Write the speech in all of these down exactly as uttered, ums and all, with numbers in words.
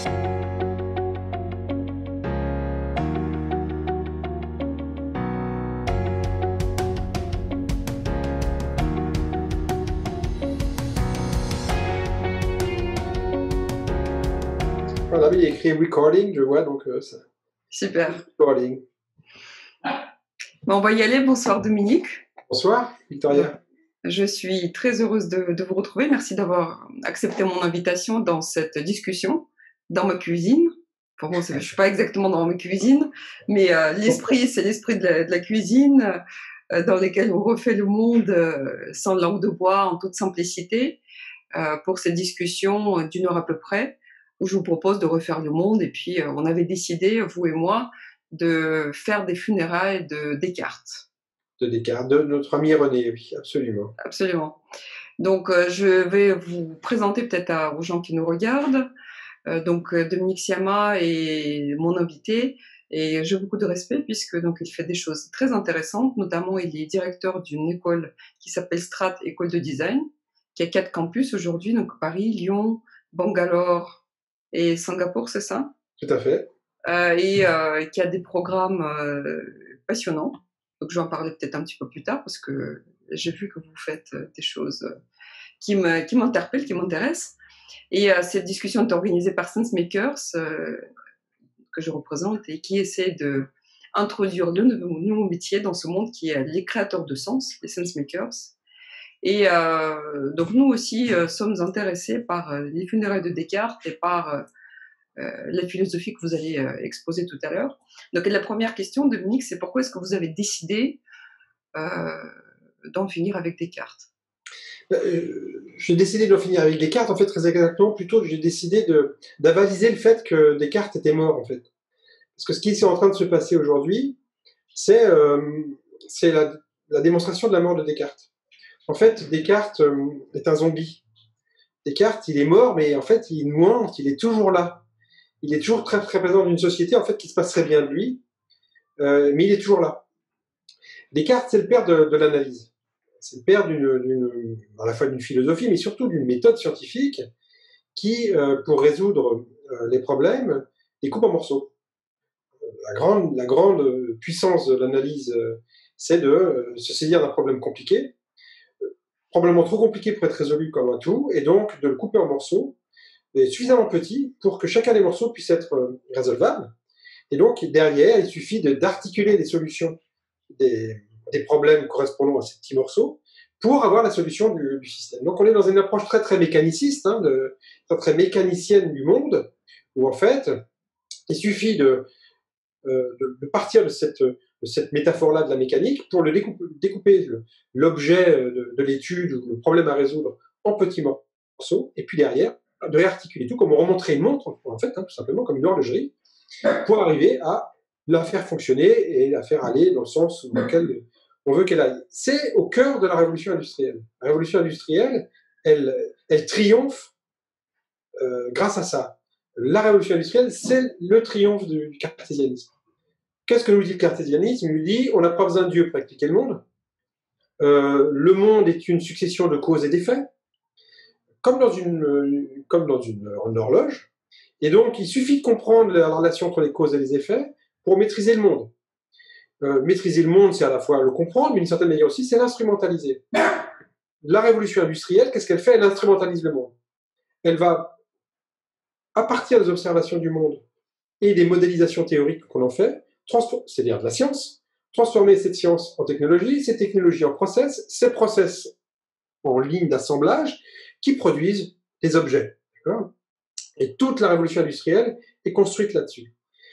Voilà, il y a écrit recording, je vois, donc euh, ça. Super. Recording. Bon, on va y aller. Bonsoir Dominique. Bonsoir Victoria. Je suis très heureuse de, de vous retrouver. Merci d'avoir accepté mon invitation dans cette discussion, dans ma cuisine. Pour moi, je ne suis pas exactement dans ma cuisine, mais euh, l'esprit, c'est l'esprit de la, de la cuisine, euh, dans lequel on refait le monde euh, sans langue de bois, en toute simplicité, euh, pour cette discussion d'une heure à peu près, où je vous propose de refaire le monde. Et puis, euh, on avait décidé, vous et moi, de faire des funérailles de Descartes. De Descartes, de notre ami René, oui, absolument. Absolument. Donc, euh, je vais vous présenter peut-être à, aux gens qui nous regardent. Euh, donc, euh, Dominique Siama est mon invité et j'ai beaucoup de respect puisque donc il fait des choses très intéressantes. Notamment, il est directeur d'une école qui s'appelle Strat École de Design, qui a quatre campus aujourd'hui, donc Paris, Lyon, Bangalore et Singapour, c'est ça? Tout à fait. Euh, et euh, qui a des programmes euh, passionnants. Donc, je vais en parler peut-être un petit peu plus tard parce que j'ai vu que vous faites des choses qui me, qui m'interpellent, qui m'intéressent. Et euh, cette discussion est organisée par SenseMakers, euh, que je représente, et qui essaie de introduire de nouveaux, nouveaux métiers dans ce monde qui est les créateurs de sens, les SenseMakers. Et euh, donc, nous aussi euh, sommes intéressés par euh, les funérailles de Descartes et par euh, euh, la philosophie que vous allez euh, exposer tout à l'heure. Donc, la première question, Dominique, c'est pourquoi est-ce que vous avez décidé euh, d'en finir avec Descartes? Euh, j'ai décidé d'en finir avec Descartes, en fait, très exactement, plutôt j'ai décidé de, d'avaliser le fait que Descartes était mort, en fait. Parce que ce qui est en train de se passer aujourd'hui, c'est, euh, c'est la, la démonstration de la mort de Descartes. En fait, Descartes euh, est un zombie. Descartes, il est mort, mais en fait, il nous hante, il est toujours là. Il est toujours très, très présent dans une société, en fait, qui se passerait bien de lui, euh, mais il est toujours là. Descartes, c'est le père de, de l'analyse. C'est le père d'une, d'une, à la fois d'une philosophie, mais surtout d'une méthode scientifique qui, euh, pour résoudre euh, les problèmes, les coupe en morceaux. La grande, la grande puissance de l'analyse, euh, c'est de euh, se saisir d'un problème compliqué, probablement trop compliqué pour être résolu comme un tout, et donc de le couper en morceaux, et suffisamment petits pour que chacun des morceaux puisse être euh, résolvable. Et donc, derrière, il suffit de, d'articuler les solutions des, des problèmes correspondant à ces petits morceaux pour avoir la solution du, du système. Donc, on est dans une approche très, très mécaniciste, hein, de, très, très mécanicienne du monde, où en fait, il suffit de, euh, de, de partir de cette, de cette métaphore-là de la mécanique pour le découper, découper le, l'objet de, de l'étude ou le problème à résoudre en petits morceaux, et puis derrière, de réarticuler tout comme on remonterait une montre, en fait, hein, tout simplement comme une horlogerie, pour arriver à la faire fonctionner et la faire aller dans le sens dans lequel on veut qu'elle aille. C'est au cœur de la révolution industrielle. La révolution industrielle, elle, elle triomphe euh, grâce à ça. La révolution industrielle, c'est le triomphe du, du cartésianisme. Qu'est-ce que nous dit le cartésianisme? Il nous dit on n'a pas besoin de Dieu pour expliquer le monde. Euh, le monde est une succession de causes et d'effets, comme dans une, comme dans une, une horloge. Et donc, il suffit de comprendre la relation entre les causes et les effets pour maîtriser le monde. Euh, maîtriser le monde, c'est à la fois le comprendre, mais d'une certaine manière aussi, c'est l'instrumentaliser. La révolution industrielle, qu'est-ce qu'elle fait? Elle instrumentalise le monde. Elle va, à partir des observations du monde et des modélisations théoriques qu'on en fait, c'est-à-dire de la science, transformer cette science en technologie, ces technologies en process, ces process en lignes d'assemblage qui produisent des objets. D'accord? Et toute la révolution industrielle est construite là-dessus.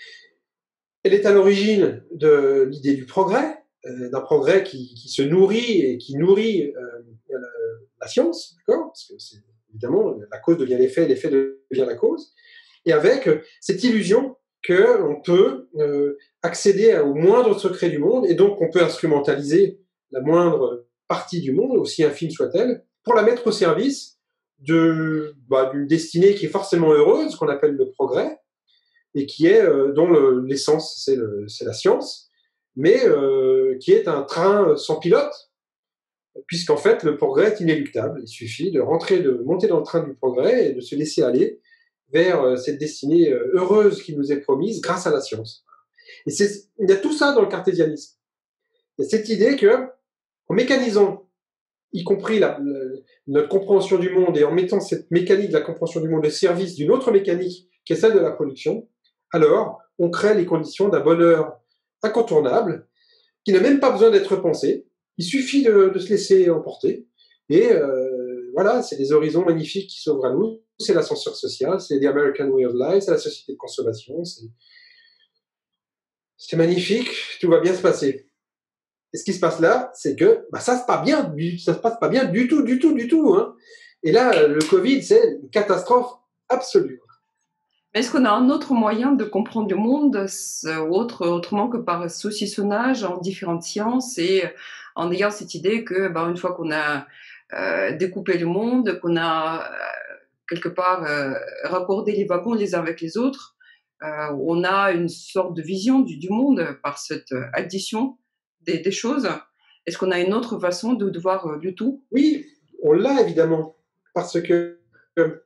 Elle est à l'origine de l'idée du progrès, euh, d'un progrès qui, qui se nourrit et qui nourrit euh, la, la science, d'accord? Parce que c'est évidemment la cause devient l'effet, l'effet devient la cause. Et avec euh, cette illusion qu'on peut euh, accéder au moindre secret du monde et donc on peut instrumentaliser la moindre partie du monde, aussi infime soit-elle, pour la mettre au service de, bah, d'une destinée qui est forcément heureuse, qu'on appelle le progrès, et qui est, euh, dont le, l'essence, c'est, le, c'est la science, mais euh, qui est un train sans pilote, puisqu'en fait, le progrès est inéluctable. Il suffit de rentrer, de monter dans le train du progrès et de se laisser aller, vers euh, cette destinée euh, heureuse qui nous est promise grâce à la science. Et c'est, il y a tout ça dans le cartésianisme. Il y a cette idée que, en mécanisant, y compris la, la, notre compréhension du monde, et en mettant cette mécanique de la compréhension du monde au service d'une autre mécanique, qui est celle de la production, alors on crée les conditions d'un bonheur incontournable, qui n'a même pas besoin d'être pensé. Il suffit de, de se laisser emporter. Et euh, voilà, c'est des horizons magnifiques qui s'ouvrent à nous. C'est l'ascenseur social, c'est the American Way of Life, c'est la société de consommation. C'est, c'est magnifique, tout va bien se passer. Et ce qui se passe là, c'est que bah, ça se passe bien, ça se passe pas bien du tout, du tout, du tout. Hein. Et là, le Covid, c'est une catastrophe absolue. Est-ce qu'on a un autre moyen de comprendre le monde, autre, autrement que par saucissonnage en différentes sciences et en ayant cette idée que, ben, une fois qu'on a euh, découpé le monde, qu'on a euh, quelque part euh, raccordé les wagons les uns avec les autres, euh, on a une sorte de vision du, du monde par cette addition des, des choses. Est-ce qu'on a une autre façon de, de voir euh, le tout? Oui, on l'a évidemment, parce que euh,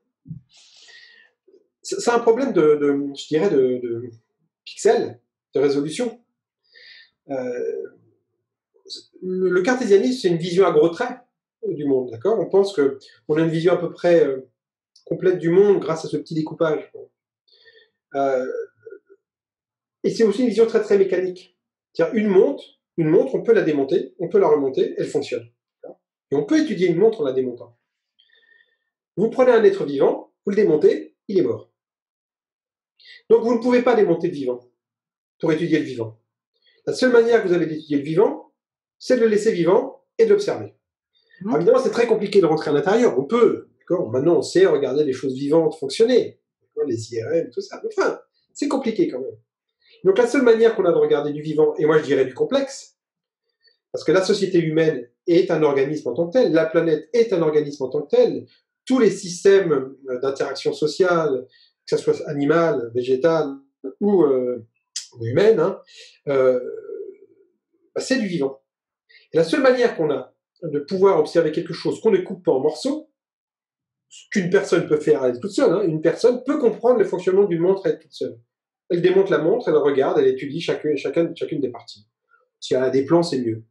c'est un problème de, de je dirais, de, de pixels, de résolution. Euh, le, le cartésianisme, c'est une vision à gros traits du monde, d'accord? On pense qu'on a une vision à peu près euh, complète du monde grâce à ce petit découpage. Euh, et c'est aussi une vision très très mécanique. C'est-à-dire une montre, une montre, on peut la démonter, on peut la remonter, elle fonctionne. Et on peut étudier une montre en la démontant. Vous prenez un être vivant, vous le démontez, il est mort. Donc vous ne pouvez pas démonter le vivant pour étudier le vivant. La seule manière que vous avez d'étudier le vivant, c'est de le laisser vivant et de l'observer. Mmh. Alors évidemment, c'est très compliqué de rentrer à l'intérieur. On peut, d'accord. Maintenant, on sait regarder les choses vivantes fonctionner, les I R M, tout ça. Enfin, c'est compliqué quand même. Donc la seule manière qu'on a de regarder du vivant, et moi je dirais du complexe, parce que la société humaine est un organisme en tant que tel, la planète est un organisme en tant que tel, tous les systèmes d'interaction sociale, que ce soit animal, végétal ou, euh, ou humaine, hein, euh, bah, c'est du vivant. Et la seule manière qu'on a de pouvoir observer quelque chose qu'on ne coupe pas en morceaux, ce qu'une personne peut faire elle toute seule, hein, une personne peut comprendre le fonctionnement d'une montre elle toute seule. Elle démonte la montre, elle regarde, elle étudie chacune, chacune, chacune des parties. Si elle a des plans, c'est mieux.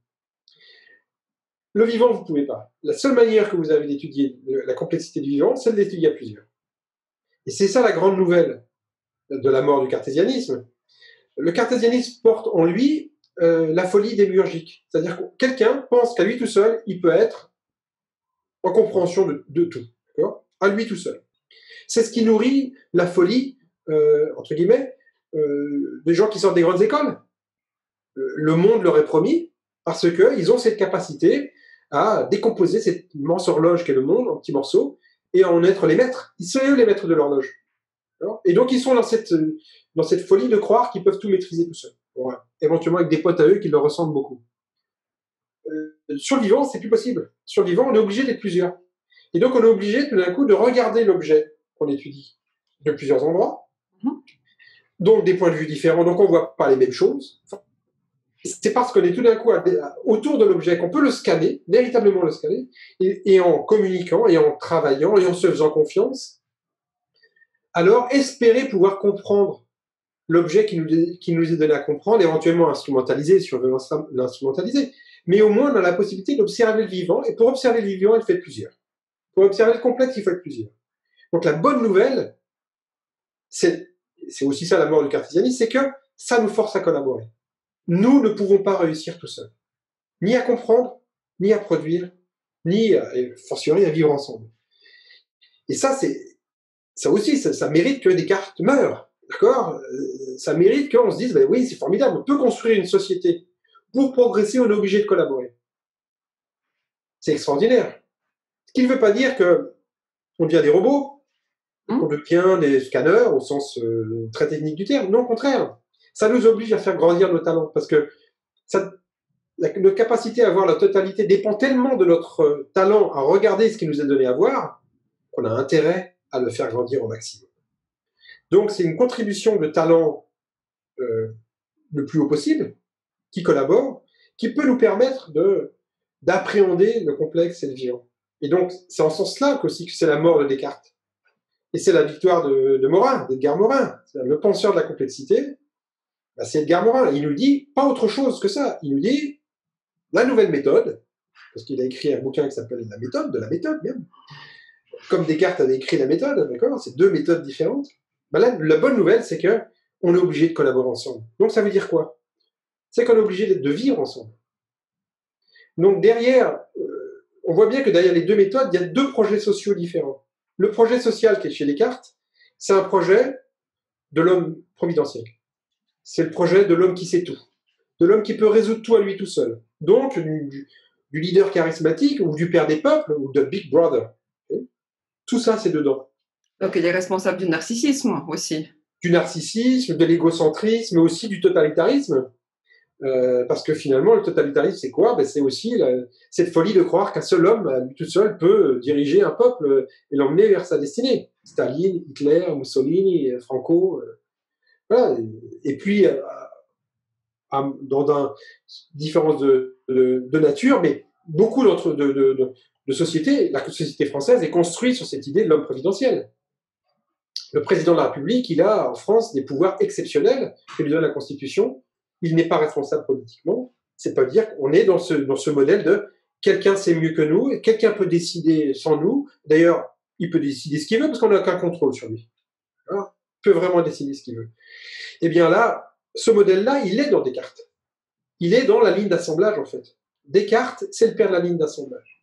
Le vivant, vous ne pouvez pas. La seule manière que vous avez d'étudier la complexité du vivant, c'est de l'étudier à plusieurs. Et c'est ça la grande nouvelle de la mort du cartésianisme. Le cartésianisme porte en lui euh, la folie démiurgique. C'est-à-dire que quelqu'un pense qu'à lui tout seul, il peut être en compréhension de, de tout. D'accord ? À lui tout seul. C'est ce qui nourrit la folie, euh, entre guillemets, euh, des gens qui sortent des grandes écoles. Le monde leur est promis parce qu'ils ont cette capacité à décomposer cette immense horloge qu'est le monde en petits morceaux et à en être les maîtres. Ils sont eux les maîtres de l'horloge. Et donc ils sont dans cette, dans cette folie de croire qu'ils peuvent tout maîtriser tout seuls. Voilà. Éventuellement avec des potes à eux qui leur ressemblent beaucoup. Euh, sur le vivant, c'est plus possible. Sur le vivant, on est obligé d'être plusieurs. Et donc on est obligé tout d'un coup de regarder l'objet qu'on étudie de plusieurs endroits, donc des points de vue différents, donc on ne voit pas les mêmes choses. C'est parce qu'on est tout d'un coup autour de l'objet qu'on peut le scanner, véritablement le scanner, et, et en communiquant, et en travaillant, et en se faisant confiance, alors espérer pouvoir comprendre l'objet qui nous, qui nous est donné à comprendre, éventuellement instrumentaliser si on veut l'instrumentaliser, mais au moins on a la possibilité d'observer le vivant, et pour observer le vivant, il faut être plusieurs. Pour observer le complexe, il faut être plusieurs. Donc la bonne nouvelle, c'est, c'est aussi ça la mort du cartésianisme, c'est que ça nous force à collaborer. Nous ne pouvons pas réussir tout seuls, ni à comprendre, ni à produire, ni, à, et fortiori, à vivre ensemble. Et ça, c'est, ça aussi, ça, ça mérite que Descartes meure, d'accord ? Ça mérite qu'on se dise, ben oui, c'est formidable, on peut construire une société. Pour progresser, on est obligé de collaborer. C'est extraordinaire. Ce qui ne veut pas dire qu'on devient des robots, mmh. qu'on devient des scanners au sens euh, très technique du terme. Non, au contraire. Ça nous oblige à faire grandir nos talents, parce que ça, la, notre capacité à voir la totalité dépend tellement de notre euh, talent à regarder ce qui nous est donné à voir, qu'on a intérêt à le faire grandir au maximum. Donc c'est une contribution de talent euh, le plus haut possible, qui collabore, qui peut nous permettre de, d'appréhender le complexe et le vivant. Et donc c'est en ce sens-là qu'aussi que c'est la mort de Descartes. Et c'est la victoire de, de Morin, d'Edgar Morin, le penseur de la complexité. Ben, c'est Edgar Morin. Il nous dit pas autre chose que ça. Il nous dit la nouvelle méthode, parce qu'il a écrit un bouquin qui s'appelle La méthode, de la méthode même. Comme Descartes avait écrit la méthode, d'accord, c'est deux méthodes différentes. Ben là, la bonne nouvelle, c'est que on est obligé de collaborer ensemble. Donc ça veut dire quoi? C'est qu'on est obligé de vivre ensemble. Donc derrière, euh, on voit bien que derrière les deux méthodes, il y a deux projets sociaux différents. Le projet social qui est chez Descartes, c'est un projet de l'homme providentiel. C'est le projet de l'homme qui sait tout, de l'homme qui peut résoudre tout à lui tout seul. Donc du, du leader charismatique ou du père des peuples ou de Big Brother. Tout ça, c'est dedans. Donc il est responsable du narcissisme aussi. Du narcissisme, de l'égocentrisme, mais aussi du totalitarisme. Euh, parce que finalement, le totalitarisme, c'est quoi? Ben, c'est aussi la, cette folie de croire qu'un seul homme, lui tout seul, peut diriger un peuple et l'emmener vers sa destinée. Staline, Hitler, Mussolini, Franco. Euh, voilà. Et puis, euh, à, dans un différence de, de, de nature, mais beaucoup d'entre de, de, de, de sociétés, la société française est construite sur cette idée de l'homme providentiel. Le président de la République, il a en France des pouvoirs exceptionnels que lui donne la Constitution. Il n'est pas responsable politiquement. C'est pas dire qu'on est dans ce, dans ce modèle de quelqu'un sait mieux que nous, et quelqu'un peut décider sans nous. D'ailleurs, il peut décider ce qu'il veut parce qu'on n'a aucun contrôle sur lui. Alors, il peut vraiment décider ce qu'il veut. Eh bien là, ce modèle-là, il est dans Descartes. Il est dans la ligne d'assemblage, en fait. Descartes, c'est le père de la ligne d'assemblage.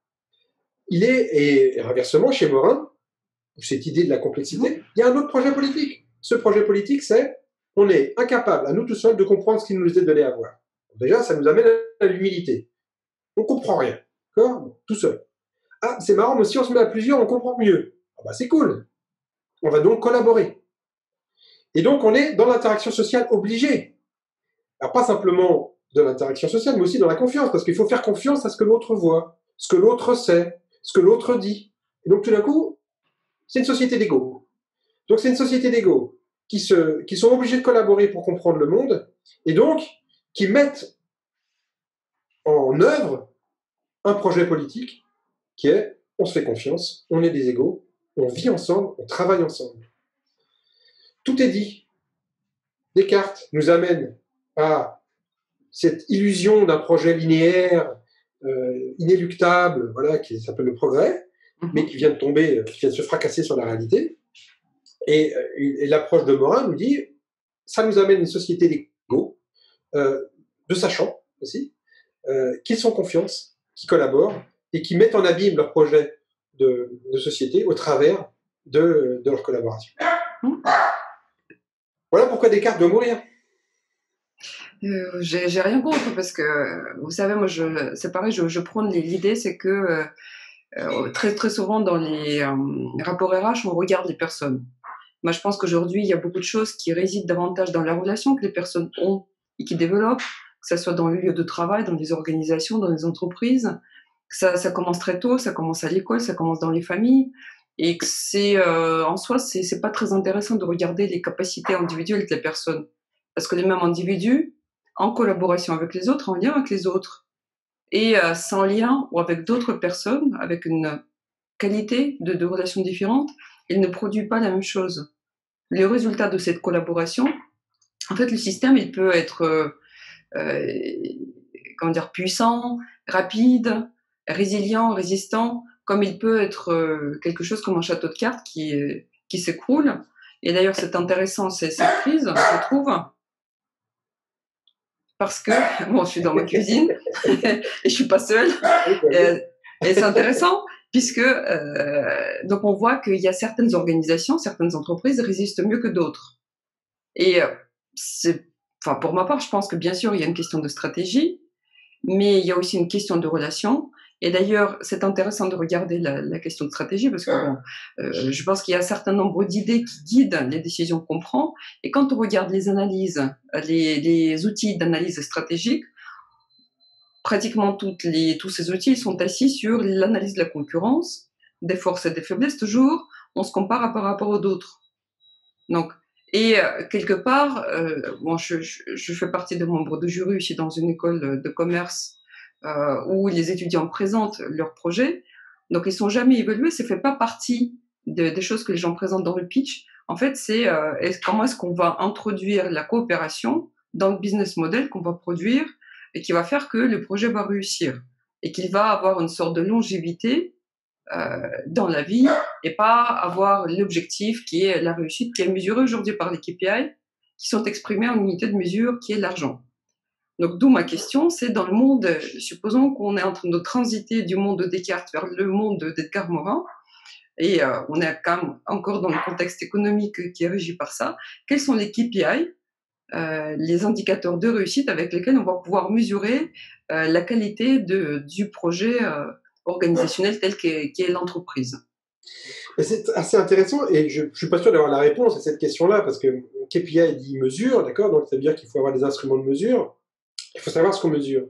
Il est, et, et inversement, chez Morin, cette idée de la complexité, il y a un autre projet politique. Ce projet politique, c'est on est incapable, à nous tout seuls, de comprendre ce qui nous est donné à voir. Déjà, ça nous amène à l'humilité. On comprend rien. D'accord? Tout seul. Ah, c'est marrant, mais si on se met à plusieurs, on comprend mieux. Ah bah, c'est cool. On va donc collaborer. Et donc, on est dans l'interaction sociale obligée. Alors, pas simplement de l'interaction sociale, mais aussi dans la confiance, parce qu'il faut faire confiance à ce que l'autre voit, ce que l'autre sait, ce que l'autre dit. Et donc, tout d'un coup, c'est une société d'égaux. Donc, c'est une société d'égaux qui, se, qui sont obligés de collaborer pour comprendre le monde, et donc qui mettent en œuvre un projet politique qui est on se fait confiance, on est des égaux, on vit ensemble, on travaille ensemble. Tout est dit. Descartes nous amène à cette illusion d'un projet linéaire, euh, inéluctable, voilà, qui s'appelle le progrès, mais qui vient de tomber, qui vient de se fracasser sur la réalité. Et, et l'approche de Morin nous dit, ça nous amène une société d'égaux, euh, de sachants aussi, euh, qui sont confiance, qui collaborent et qui mettent en abîme leur projet de, de société au travers de, de leur collaboration. Voilà pourquoi Descartes doit mourir. Euh, j'ai, j'ai rien contre parce que, vous savez, moi, je, c'est pareil, je, je prône l'idée, c'est que euh, euh, très, très souvent dans les euh, rapports R H, on regarde les personnes. Moi, je pense qu'aujourd'hui, il y a beaucoup de choses qui résident davantage dans la relation que les personnes ont et qui développent, que ce soit dans le lieu de travail, dans les organisations, dans les entreprises. Ça, ça commence très tôt, ça commence à l'école, ça commence dans les familles. Et que c'est, euh, en soi, c'est, c'est pas très intéressant de regarder les capacités individuelles des personnes. Parce que les mêmes individus, en collaboration avec les autres, en lien avec les autres, et euh, sans lien ou avec d'autres personnes, avec une qualité de, de relations différentes, il ne produit pas la même chose. Le résultat de cette collaboration, en fait, le système, il peut être euh, euh, comment dire, puissant, rapide, résilient, résistant, comme il peut être euh, quelque chose comme un château de cartes qui, qui s'écroule. Et d'ailleurs, c'est intéressant, c'est cette crise, je trouve, parce que, bon, je suis dans ma cuisine, et je suis pas seule, et, et c'est intéressant, puisque euh, donc on voit qu'il y a certaines organisations, certaines entreprises résistent mieux que d'autres. Et euh, c'est, enfin, pour ma part, je pense que bien sûr, il y a une question de stratégie, mais il y a aussi une question de relation. Et d'ailleurs, c'est intéressant de regarder la, la question de stratégie parce que bon, euh, je pense qu'il y a un certain nombre d'idées qui guident les décisions qu'on prend. Et quand on regarde les analyses, les, les outils d'analyse stratégique, pratiquement toutes les, tous ces outils sont assis sur l'analyse de la concurrence, des forces et des faiblesses. Toujours, on se compare par rapport aux autres. Donc, et euh, quelque part, euh, bon, je, je, je fais partie des membres de jury ici dans une école de commerce euh, où les étudiants présentent leurs projets. Donc, ils sont jamais évalués. Ça fait pas partie de, des choses que les gens présentent dans le pitch, en fait, c'est euh, est comment est-ce qu'on va introduire la coopération dans le business model qu'on va produire et qui va faire que le projet va réussir et qu'il va avoir une sorte de longévité euh, dans la vie et pas avoir l'objectif qui est la réussite qui est mesurée aujourd'hui par les K P I qui sont exprimés en unité de mesure qui est l'argent. Donc d'où ma question, c'est dans le monde, supposons qu'on est en train de transiter du monde de Descartes vers le monde d'Edgar Morin, et euh, on est quand même encore dans le contexte économique qui est régi par ça, quels sont les K P I, euh, les indicateurs de réussite avec lesquels on va pouvoir mesurer euh, la qualité de, du projet euh, organisationnel tel qu'est, qu'est l'entreprise. C'est assez intéressant et je ne suis pas sûr d'avoir la réponse à cette question-là parce que K P I dit mesure, d'accord, donc ça veut dire qu'il faut avoir des instruments de mesure, il faut savoir ce qu'on mesure.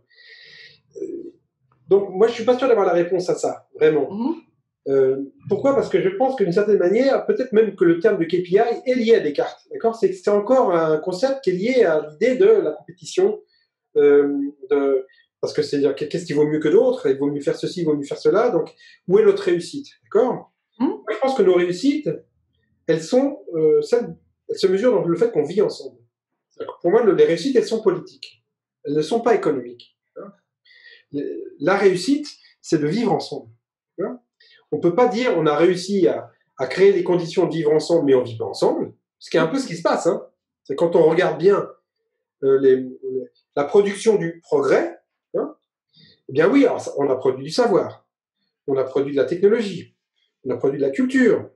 Donc moi je ne suis pas sûr d'avoir la réponse à ça, vraiment. Mmh. Euh, pourquoi ? Parce que je pense que d'une certaine manière, peut-être même que le terme de K P I est lié à Descartes, d'accord ? C'est, c'est encore un concept qui est lié à l'idée de la compétition, euh, de, parce que c'est-à-dire qu'est-ce qui vaut mieux que d'autres ? Il vaut mieux faire ceci, il vaut mieux faire cela, donc où est notre réussite, d'accord ? Mmh. Moi, je pense que nos réussites, elles sont, euh, celles, elles se mesurent dans le fait qu'on vit ensemble. Pour moi, les réussites, elles sont politiques, elles ne sont pas économiques. La réussite, c'est de vivre ensemble. On ne peut pas dire on a réussi à, à créer les conditions de vivre ensemble, mais on ne vit pas ensemble. Ce qui est un peu ce qui se passe. Hein. C'est quand on regarde bien euh, les, les, la production du progrès, hein, eh bien oui, alors, on a produit du savoir, on a produit de la technologie, on a produit de la culture,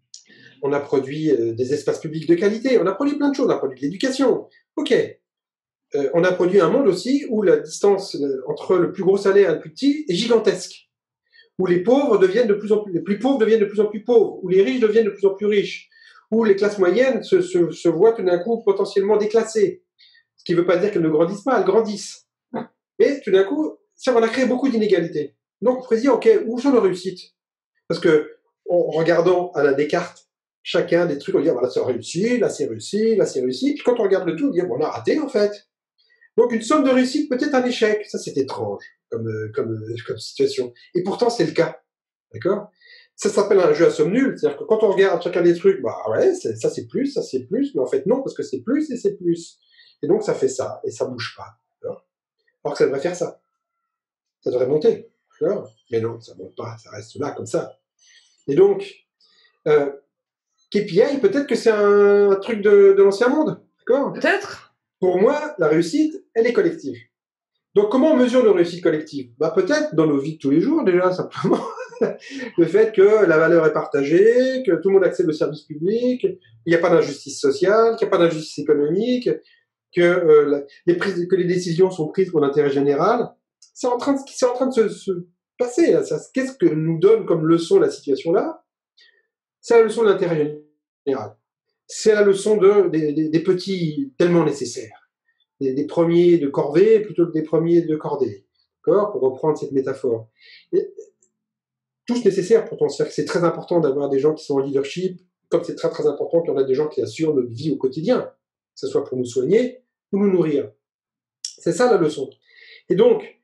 on a produit euh, des espaces publics de qualité, on a produit plein de choses, on a produit de l'éducation. Ok. Euh, on a produit un monde aussi où la distance euh, entre le plus gros salaire et le plus petit est gigantesque. Où les pauvres deviennent de plus en plus, les plus pauvres deviennent de plus en plus pauvres, où les riches deviennent de plus en plus riches, où les classes moyennes se, se, se voient tout d'un coup potentiellement déclassées. Ce qui ne veut pas dire qu'elles ne grandissent pas, elles grandissent. Mais tout d'un coup, ça, on a créé beaucoup d'inégalités. Donc on pourrait se dire, ok, où sont nos réussites ? Parce que, en regardant à la Descartes, chacun des trucs, on dit, ah, là c'est réussi, là c'est réussi, là c'est réussi. Puis quand on regarde le tout, on dit, bon, on a raté en fait. Donc une somme de réussite, peut-être un échec. Ça, c'est étrange comme, comme, comme situation. Et pourtant, c'est le cas. D'accord ? Ça s'appelle un jeu à somme nulle. C'est-à-dire que quand on regarde chacun des trucs, bah ouais, c'est, ça c'est plus, ça c'est plus. Mais en fait, non, parce que c'est plus et c'est plus. Et donc, ça fait ça. Et ça bouge pas. D'accord ? Alors que ça devrait faire ça. Ça devrait monter. D'accord ? Mais non, ça monte pas. Ça reste là, comme ça. Et donc, euh, K P I, peut-être que c'est un, un truc de, de l'ancien monde. D'accord ? Peut-être. Pour moi, la réussite, elle est collective. Donc, comment on mesure nos réussites collectives ? Bah, peut-être dans nos vies de tous les jours, déjà, simplement. Le fait que la valeur est partagée, que tout le monde accède au service public, qu'il n'y a pas d'injustice sociale, qu'il n'y a pas d'injustice économique, que, euh, la, les prises, que les décisions sont prises pour l'intérêt général. C'est en train de, c'est en train de se, se passer. Là. Ça, qu'est-ce que nous donne comme leçon la situation-là ? C'est la leçon de l'intérêt général. C'est la leçon de, des, des, des petits tellement nécessaires. Des, des premiers de corvée plutôt que des premiers de cordée. D'accord ? Pour reprendre cette métaphore. Et, tous nécessaires pourtant. C'est-à-dire que c'est très important d'avoir des gens qui sont en leadership, comme c'est très très important qu'il y en a des gens qui assurent notre vie au quotidien, que ce soit pour nous soigner ou nous nourrir. C'est ça la leçon. Et donc,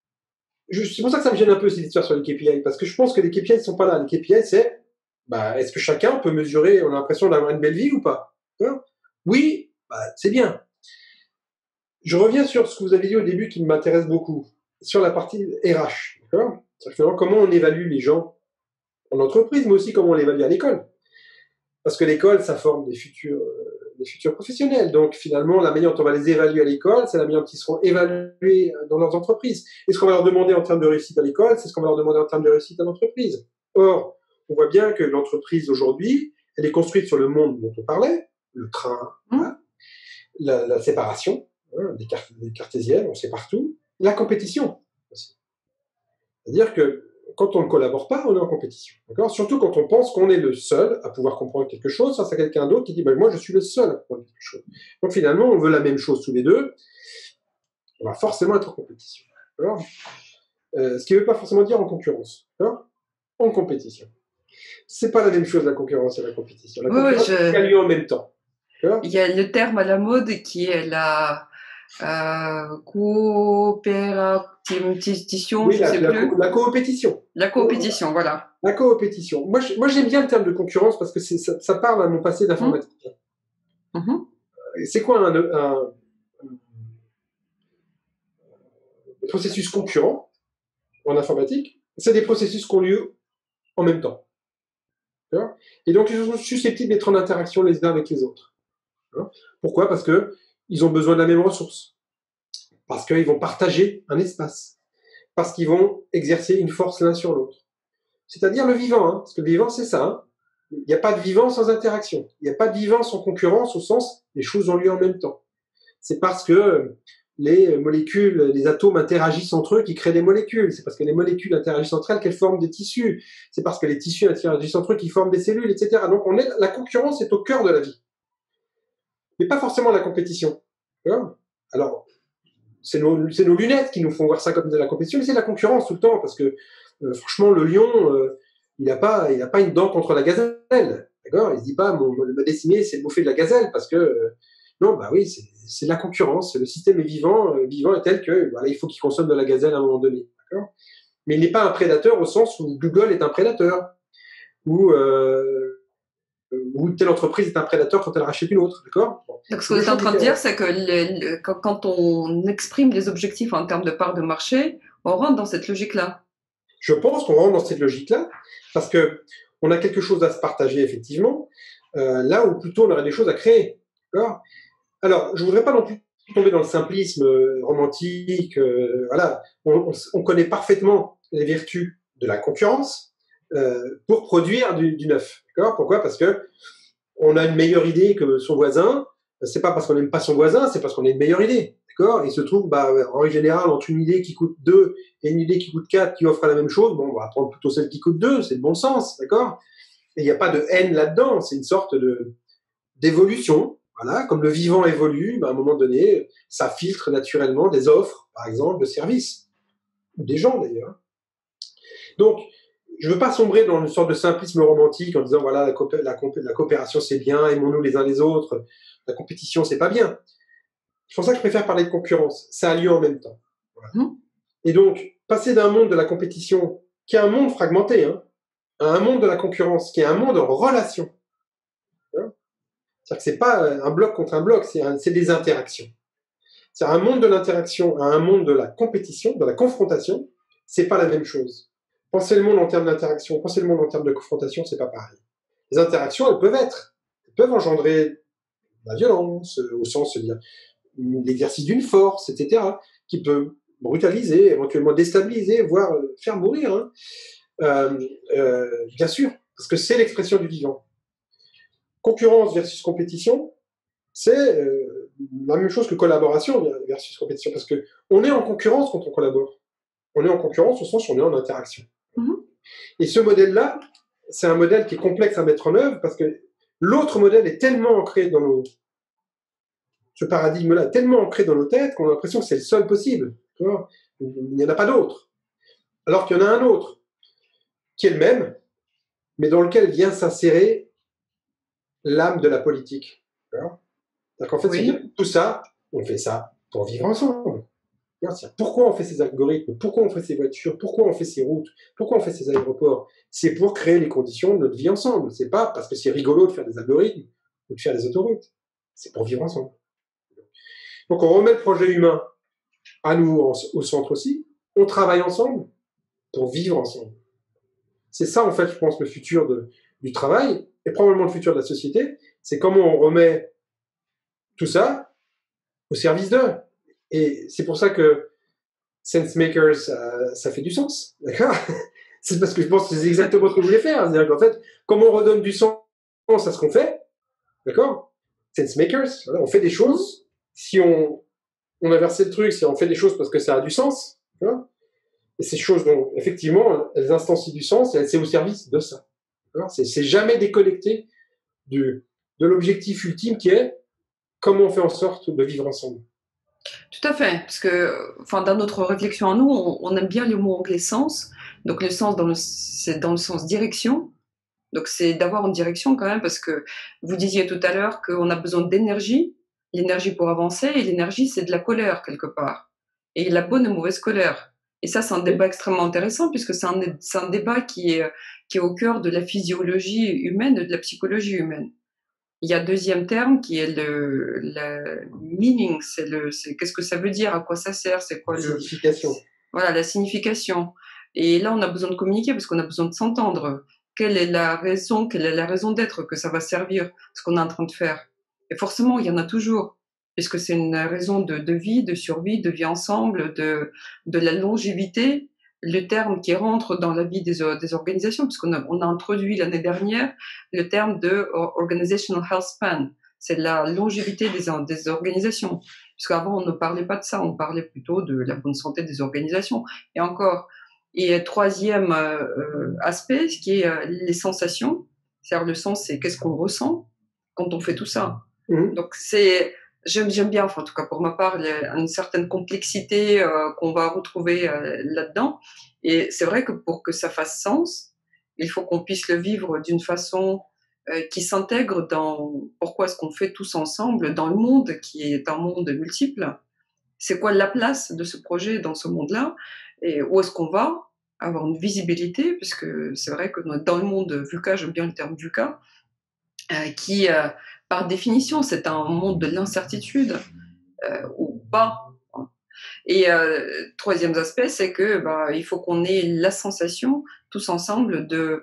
je, c'est pour ça que ça me gêne un peu cette histoire sur les K P I, parce que je pense que les K P I ne sont pas là. Les K P I, c'est, bah, est-ce que chacun peut mesurer, on a l'impression d'avoir une belle vie ou pas ? Hein ? Oui, bah, c'est bien. Je reviens sur ce que vous avez dit au début qui m'intéresse beaucoup, sur la partie R H. D'accord ? C'est-à-dire comment on évalue les gens en entreprise, mais aussi comment on l'évalue à l'école. Parce que l'école, ça forme des futurs, euh, des futurs professionnels. Donc finalement, la manière dont on va les évaluer à l'école, c'est la manière dont ils seront évalués dans leurs entreprises. Et ce qu'on va leur demander en termes de réussite à l'école, c'est ce qu'on va leur demander en termes de réussite à l'entreprise. Or, on voit bien que l'entreprise aujourd'hui, elle est construite sur le monde dont on parlait, le train, mmh. hein, la, la séparation, hein, des, cart- des cartésiennes, on sait partout, la compétition aussi. C'est-à-dire que quand on ne collabore pas, on est en compétition. D'accord ? Surtout quand on pense qu'on est le seul à pouvoir comprendre quelque chose face à quelqu'un d'autre qui dit ben, « moi, je suis le seul à comprendre quelque chose ». Donc finalement, on veut la même chose tous les deux, on va forcément être en compétition. D'accord ? Euh, ce qui ne veut pas forcément dire en concurrence. D'accord ? En compétition. C'est pas la même chose la concurrence et la compétition. La concurrence, oui, je... a lieu en même temps. D'accord ? Il y a le terme à la mode qui est la euh, coopération, oui, je la, sais la, plus. La coopétition. La coopétition, voilà. La coopétition. Moi, je- moi, j'aime bien le terme de concurrence parce que c'est- ça, ça parle à mon passé d'informatique. Mhm. C'est quoi un, un- un processus concurrent en informatique? C'est des processus qui ont lieu en même temps. D'accord. Et donc, ils sont susceptibles d'être en interaction les uns avec les autres. D'accord. Pourquoi? Parce que ils ont besoin de la même ressource. Parce qu'ils vont partager un espace. Parce qu'ils vont exercer une force l'un sur l'autre. C'est-à-dire le vivant. Hein, parce que le vivant, c'est ça. Hein. Il n'y a pas de vivant sans interaction. Il n'y a pas de vivant sans concurrence au sens les choses ont lieu en même temps. C'est parce que les molécules, les atomes interagissent entre eux qui créent des molécules. C'est parce que les molécules interagissent entre elles qu'elles forment des tissus. C'est parce que les tissus interagissent entre eux qui forment des cellules, et cetera. Donc on est, la concurrence est au cœur de la vie. Mais pas forcément la compétition. Alors, c'est nos, c'est nos lunettes qui nous font voir ça comme de la compétition, mais c'est la concurrence tout le temps, parce que euh, franchement, le lion, euh, il n'a pas, il a pas une dent contre la gazelle. D'accord. Il se dit pas, mon, me décimer, c'est de bouffer de la gazelle, parce que euh, non, bah oui, c'est, c'est de la concurrence. Le système est vivant, euh, vivant est tel que voilà, il faut qu'il consomme de la gazelle à un moment donné. D'accord. Mais il n'est pas un prédateur au sens où Google est un prédateur, ou euh, ou telle entreprise est un prédateur quand elle rachète une autre. D'accord. Bon. Donc, ce que vous êtes en train de dire, c'est que le, le, quand, quand on exprime les objectifs en termes de part de marché, on rentre dans cette logique-là. Je pense qu'on rentre dans cette logique-là, parce que on a quelque chose à se partager, effectivement, euh, là où plutôt on aurait des choses à créer. D'accord. Alors, je voudrais pas non plus tomber dans le simplisme euh, romantique. Euh, voilà, on, on, on connaît parfaitement les vertus de la concurrence euh, pour produire du, du neuf. D'accord. Pourquoi? Parce que on a une meilleure idée que son voisin. C'est pas parce qu'on n'aime pas son voisin, c'est parce qu'on a une meilleure idée. D'accord. Il se trouve, bah, en général, entre une idée qui coûte deux et une idée qui coûte quatre qui offre la même chose, bon, on va prendre plutôt celle qui coûte deux, c'est le bon sens. D'accord. Et il n'y a pas de haine là-dedans, c'est une sorte de d'évolution. Voilà, comme le vivant évolue, ben à un moment donné, ça filtre naturellement des offres, par exemple, de services, ou des gens d'ailleurs. Donc, je ne veux pas sombrer dans une sorte de simplisme romantique en disant, voilà, la, coopé- la, coopé- la coopération c'est bien, aimons-nous les uns les autres, la compétition c'est pas bien. C'est pour ça que je préfère parler de concurrence, ça a lieu en même temps. Voilà. Mmh. Et donc, passer d'un monde de la compétition, qui est un monde fragmenté, hein, à un monde de la concurrence, qui est un monde en relation. C'est-à-dire que c'est pas un bloc contre un bloc, c'est, un, c'est des interactions. C'est un monde de l'interaction à un monde de la compétition, de la confrontation, c'est pas la même chose. Penser le monde en termes d'interaction, penser le monde en termes de confrontation, c'est pas pareil. Les interactions, elles peuvent être, elles peuvent engendrer de la violence, au sens de dire l'exercice d'une force, et cetera, qui peut brutaliser, éventuellement déstabiliser, voire faire mourir. Hein. Euh, euh, bien sûr, parce que c'est l'expression du vivant. Concurrence versus compétition, c'est euh, la même chose que collaboration versus compétition, parce que on est en concurrence quand on collabore. On est en concurrence au sens où on est en interaction. Mmh. Et ce modèle-là, c'est un modèle qui est complexe à mettre en œuvre, parce que l'autre modèle est tellement ancré dans nos... Ce paradigme-là est tellement ancré dans nos têtes qu'on a l'impression que c'est le seul possible. Tu vois. Il n'y en a pas d'autre. Alors qu'il y en a un autre, qui est le même, mais dans lequel vient s'insérer l'âme de la politique. C'est-à-dire qu'en fait, oui. C'est tout ça, on fait ça pour vivre ensemble. Pourquoi on fait ces algorithmes? Pourquoi on fait ces voitures? Pourquoi on fait ces routes? Pourquoi on fait ces aéroports? C'est pour créer les conditions de notre vie ensemble. C'est pas parce que c'est rigolo de faire des algorithmes ou de faire des autoroutes. C'est pour vivre ensemble. Donc on remet le projet humain à nous au centre aussi. On travaille ensemble pour vivre ensemble. C'est ça, en fait, je pense, le futur de, du travail et probablement le futur de la société. C'est comment on remet tout ça au service d'eux. Et c'est pour ça que SenseMakers, ça, ça fait du sens. D'accord. C'est parce que je pense que c'est exactement ce que je voulais faire. C'est-à-dire qu'en fait, comment on redonne du sens à ce qu'on fait, d'accord. SenseMakers, voilà, on fait des choses. Si on, on a versé le truc, si on fait des choses parce que ça a du sens, d'accord. Et ces choses, donc, effectivement, elles instancient du sens et c'est au service de ça. C'est, c'est jamais déconnecté du, de l'objectif ultime qui est comment on fait en sorte de vivre ensemble. Tout à fait, parce que, enfin, dans notre réflexion à nous, on, on aime bien le mot anglais sens. Donc le sens, dans le, c'est dans le sens direction. Donc c'est d'avoir une direction quand même, parce que vous disiez tout à l'heure qu'on a besoin d'énergie, l'énergie pour avancer, et l'énergie c'est de la colère quelque part, et la bonne et mauvaise colère. Et ça, c'est un débat extrêmement intéressant puisque c'est un, c'est un débat qui est, qui est au cœur de la physiologie humaine et de la psychologie humaine. Il y a un deuxième terme qui est le la meaning, c'est le c'est qu'est-ce que ça veut dire, à quoi ça sert, c'est quoi La le signification. voilà la signification. Et là, on a besoin de communiquer parce qu'on a besoin de s'entendre. Quelle est la raison, quelle est la raison d'être que ça va servir, ce qu'on est en train de faire. Et forcément, il y en a toujours, puisque c'est une raison de, de vie, de survie, de vie ensemble, de, de la longévité, le terme qui rentre dans la vie des, des organisations, puisqu'on a, on a introduit l'année dernière le terme de Organizational Health Span, c'est la longévité des, des organisations, puisqu'avant on ne parlait pas de ça, on parlait plutôt de la bonne santé des organisations. Et encore, et troisième euh, aspect, qui est euh, les sensations, c'est-à-dire le sens, c'est qu'est-ce qu'on ressent quand on fait tout ça. Mmh. Donc c'est J'aime, j'aime bien, enfin, en tout cas pour ma part, il y a une certaine complexité euh, qu'on va retrouver euh, là-dedans. Et c'est vrai que pour que ça fasse sens, il faut qu'on puisse le vivre d'une façon euh, qui s'intègre dans pourquoi est-ce qu'on fait tous ensemble dans le monde qui est un monde multiple. C'est quoi la place de ce projet dans ce monde-là et où est-ce qu'on va avoir une visibilité, puisque c'est vrai que dans le monde VUCA, j'aime bien le terme VUCA, euh, qui euh, par définition, c'est un monde de l'incertitude, euh, ou pas. Et euh, troisième aspect, c'est que bah, il faut qu'on ait la sensation, tous ensemble, de,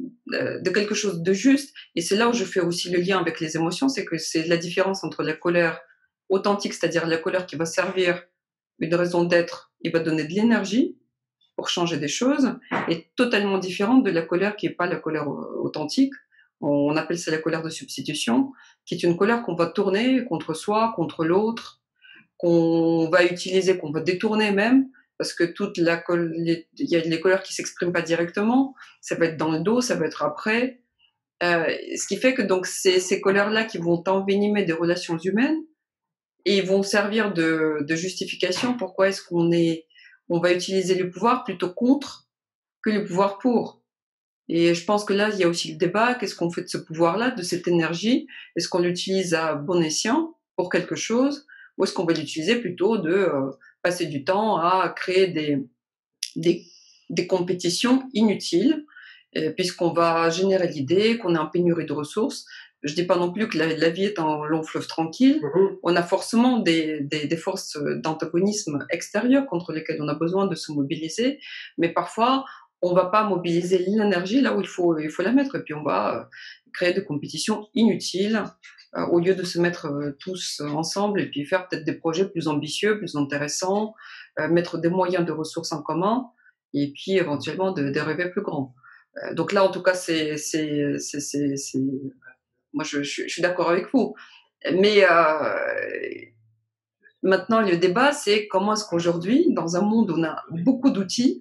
de quelque chose de juste. Et c'est là où je fais aussi le lien avec les émotions, c'est que c'est la différence entre la colère authentique, c'est-à-dire la colère qui va servir une raison d'être, il va donner de l'énergie pour changer des choses, est totalement différente de la colère qui n'est pas la colère authentique. On appelle ça la colère de substitution, qui est une colère qu'on va tourner contre soi, contre l'autre, qu'on va utiliser, qu'on va détourner même, parce que toute la col- les, il y a les colères qui s'expriment pas directement, ça va être dans le dos, ça va être après, euh, ce qui fait que donc c'est ces colères-là qui vont envenimer des relations humaines et vont servir de, de justification. Pourquoi est-ce qu'on est, on va utiliser le pouvoir plutôt contre que le pouvoir pour? Et je pense que là, il y a aussi le débat. Qu'est-ce qu'on fait de ce pouvoir-là, de cette énergie? Est-ce qu'on l'utilise à bon escient pour quelque chose? Ou est-ce qu'on va l'utiliser plutôt de euh, passer du temps à créer des, des, des compétitions inutiles, euh, puisqu'on va générer l'idée qu'on est en pénurie de ressources. Je dis pas non plus que la, la vie est un long fleuve tranquille. Mm-hmm. On a forcément des, des, des forces d'antagonisme extérieures contre lesquelles on a besoin de se mobiliser, mais parfois on va pas mobiliser l'énergie là où il faut, il faut la mettre, et puis on va créer des compétitions inutiles euh, au lieu de se mettre euh, tous ensemble et puis faire peut-être des projets plus ambitieux, plus intéressants, euh, mettre des moyens de ressources en commun et puis éventuellement de, de rêver plus grand. Euh, donc là, en tout cas, c'est, c'est, c'est, c'est, c'est... moi, je, je, je suis d'accord avec vous. Mais euh, maintenant, le débat, c'est comment est-ce qu'aujourd'hui, dans un monde où on a beaucoup d'outils,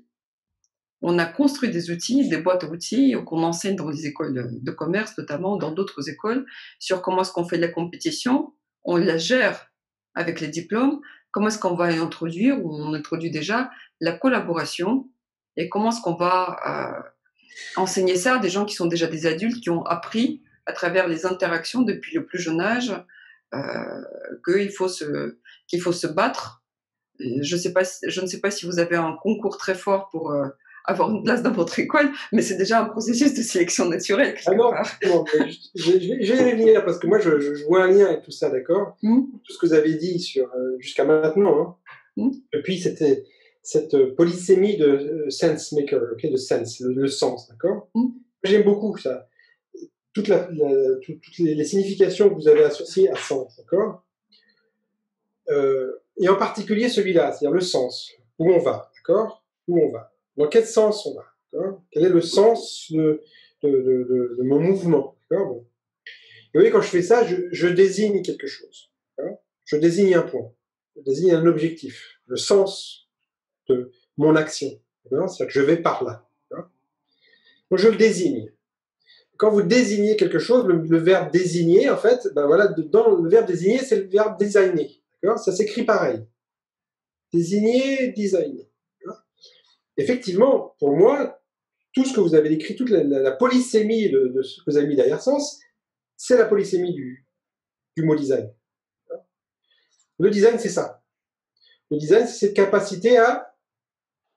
on a construit des outils, des boîtes à outils qu'on enseigne dans les écoles de commerce, notamment dans d'autres écoles, sur comment est-ce qu'on fait de la compétition, on la gère avec les diplômes, comment est-ce qu'on va y introduire, ou on introduit déjà la collaboration, et comment est-ce qu'on va euh, enseigner ça à des gens qui sont déjà des adultes, qui ont appris à travers les interactions depuis le plus jeune âge euh, qu'il faut se, qu'il faut se battre. Je, sais pas, je ne sais pas si vous avez un concours très fort pour euh, avoir une place dans votre école, mais c'est déjà un processus de sélection naturelle. Ah non, non mais je, je, je vais y revenir parce que moi je, je, je vois un lien avec tout ça, d'accord. mmh. Tout ce que vous avez dit sur euh, jusqu'à maintenant, hein, mmh. Depuis c'était cette polysémie de euh, sense maker, okay, de sense, le, le sens, d'accord. mmh. J'aime beaucoup ça, toute la, la, tout, toutes les, les significations que vous avez associées à sens, d'accord. Euh, et en particulier celui-là, c'est-à-dire le sens, où on va, d'accord, où on va. Dans quel sens on va, d'accord. Quel est le sens de, de, de, de, de mon mouvement, d'accord. Bon. Et vous voyez, quand je fais ça, je, je désigne quelque chose, d'accord. Je désigne un point, je désigne un objectif, le sens de mon action, d'accord. C'est-à-dire que je vais par là, d'accord. Donc je le désigne. Quand vous désignez quelque chose, le, le verbe désigner, en fait, ben voilà, dans le verbe désigner, c'est le verbe designer, d'accord. Ça s'écrit pareil. Désigner, designer. Effectivement, pour moi, tout ce que vous avez décrit, toute la, la, la polysémie de, de ce que vous avez mis derrière sens, c'est la polysémie du, du mot design. Le design, c'est ça. Le design, c'est cette capacité à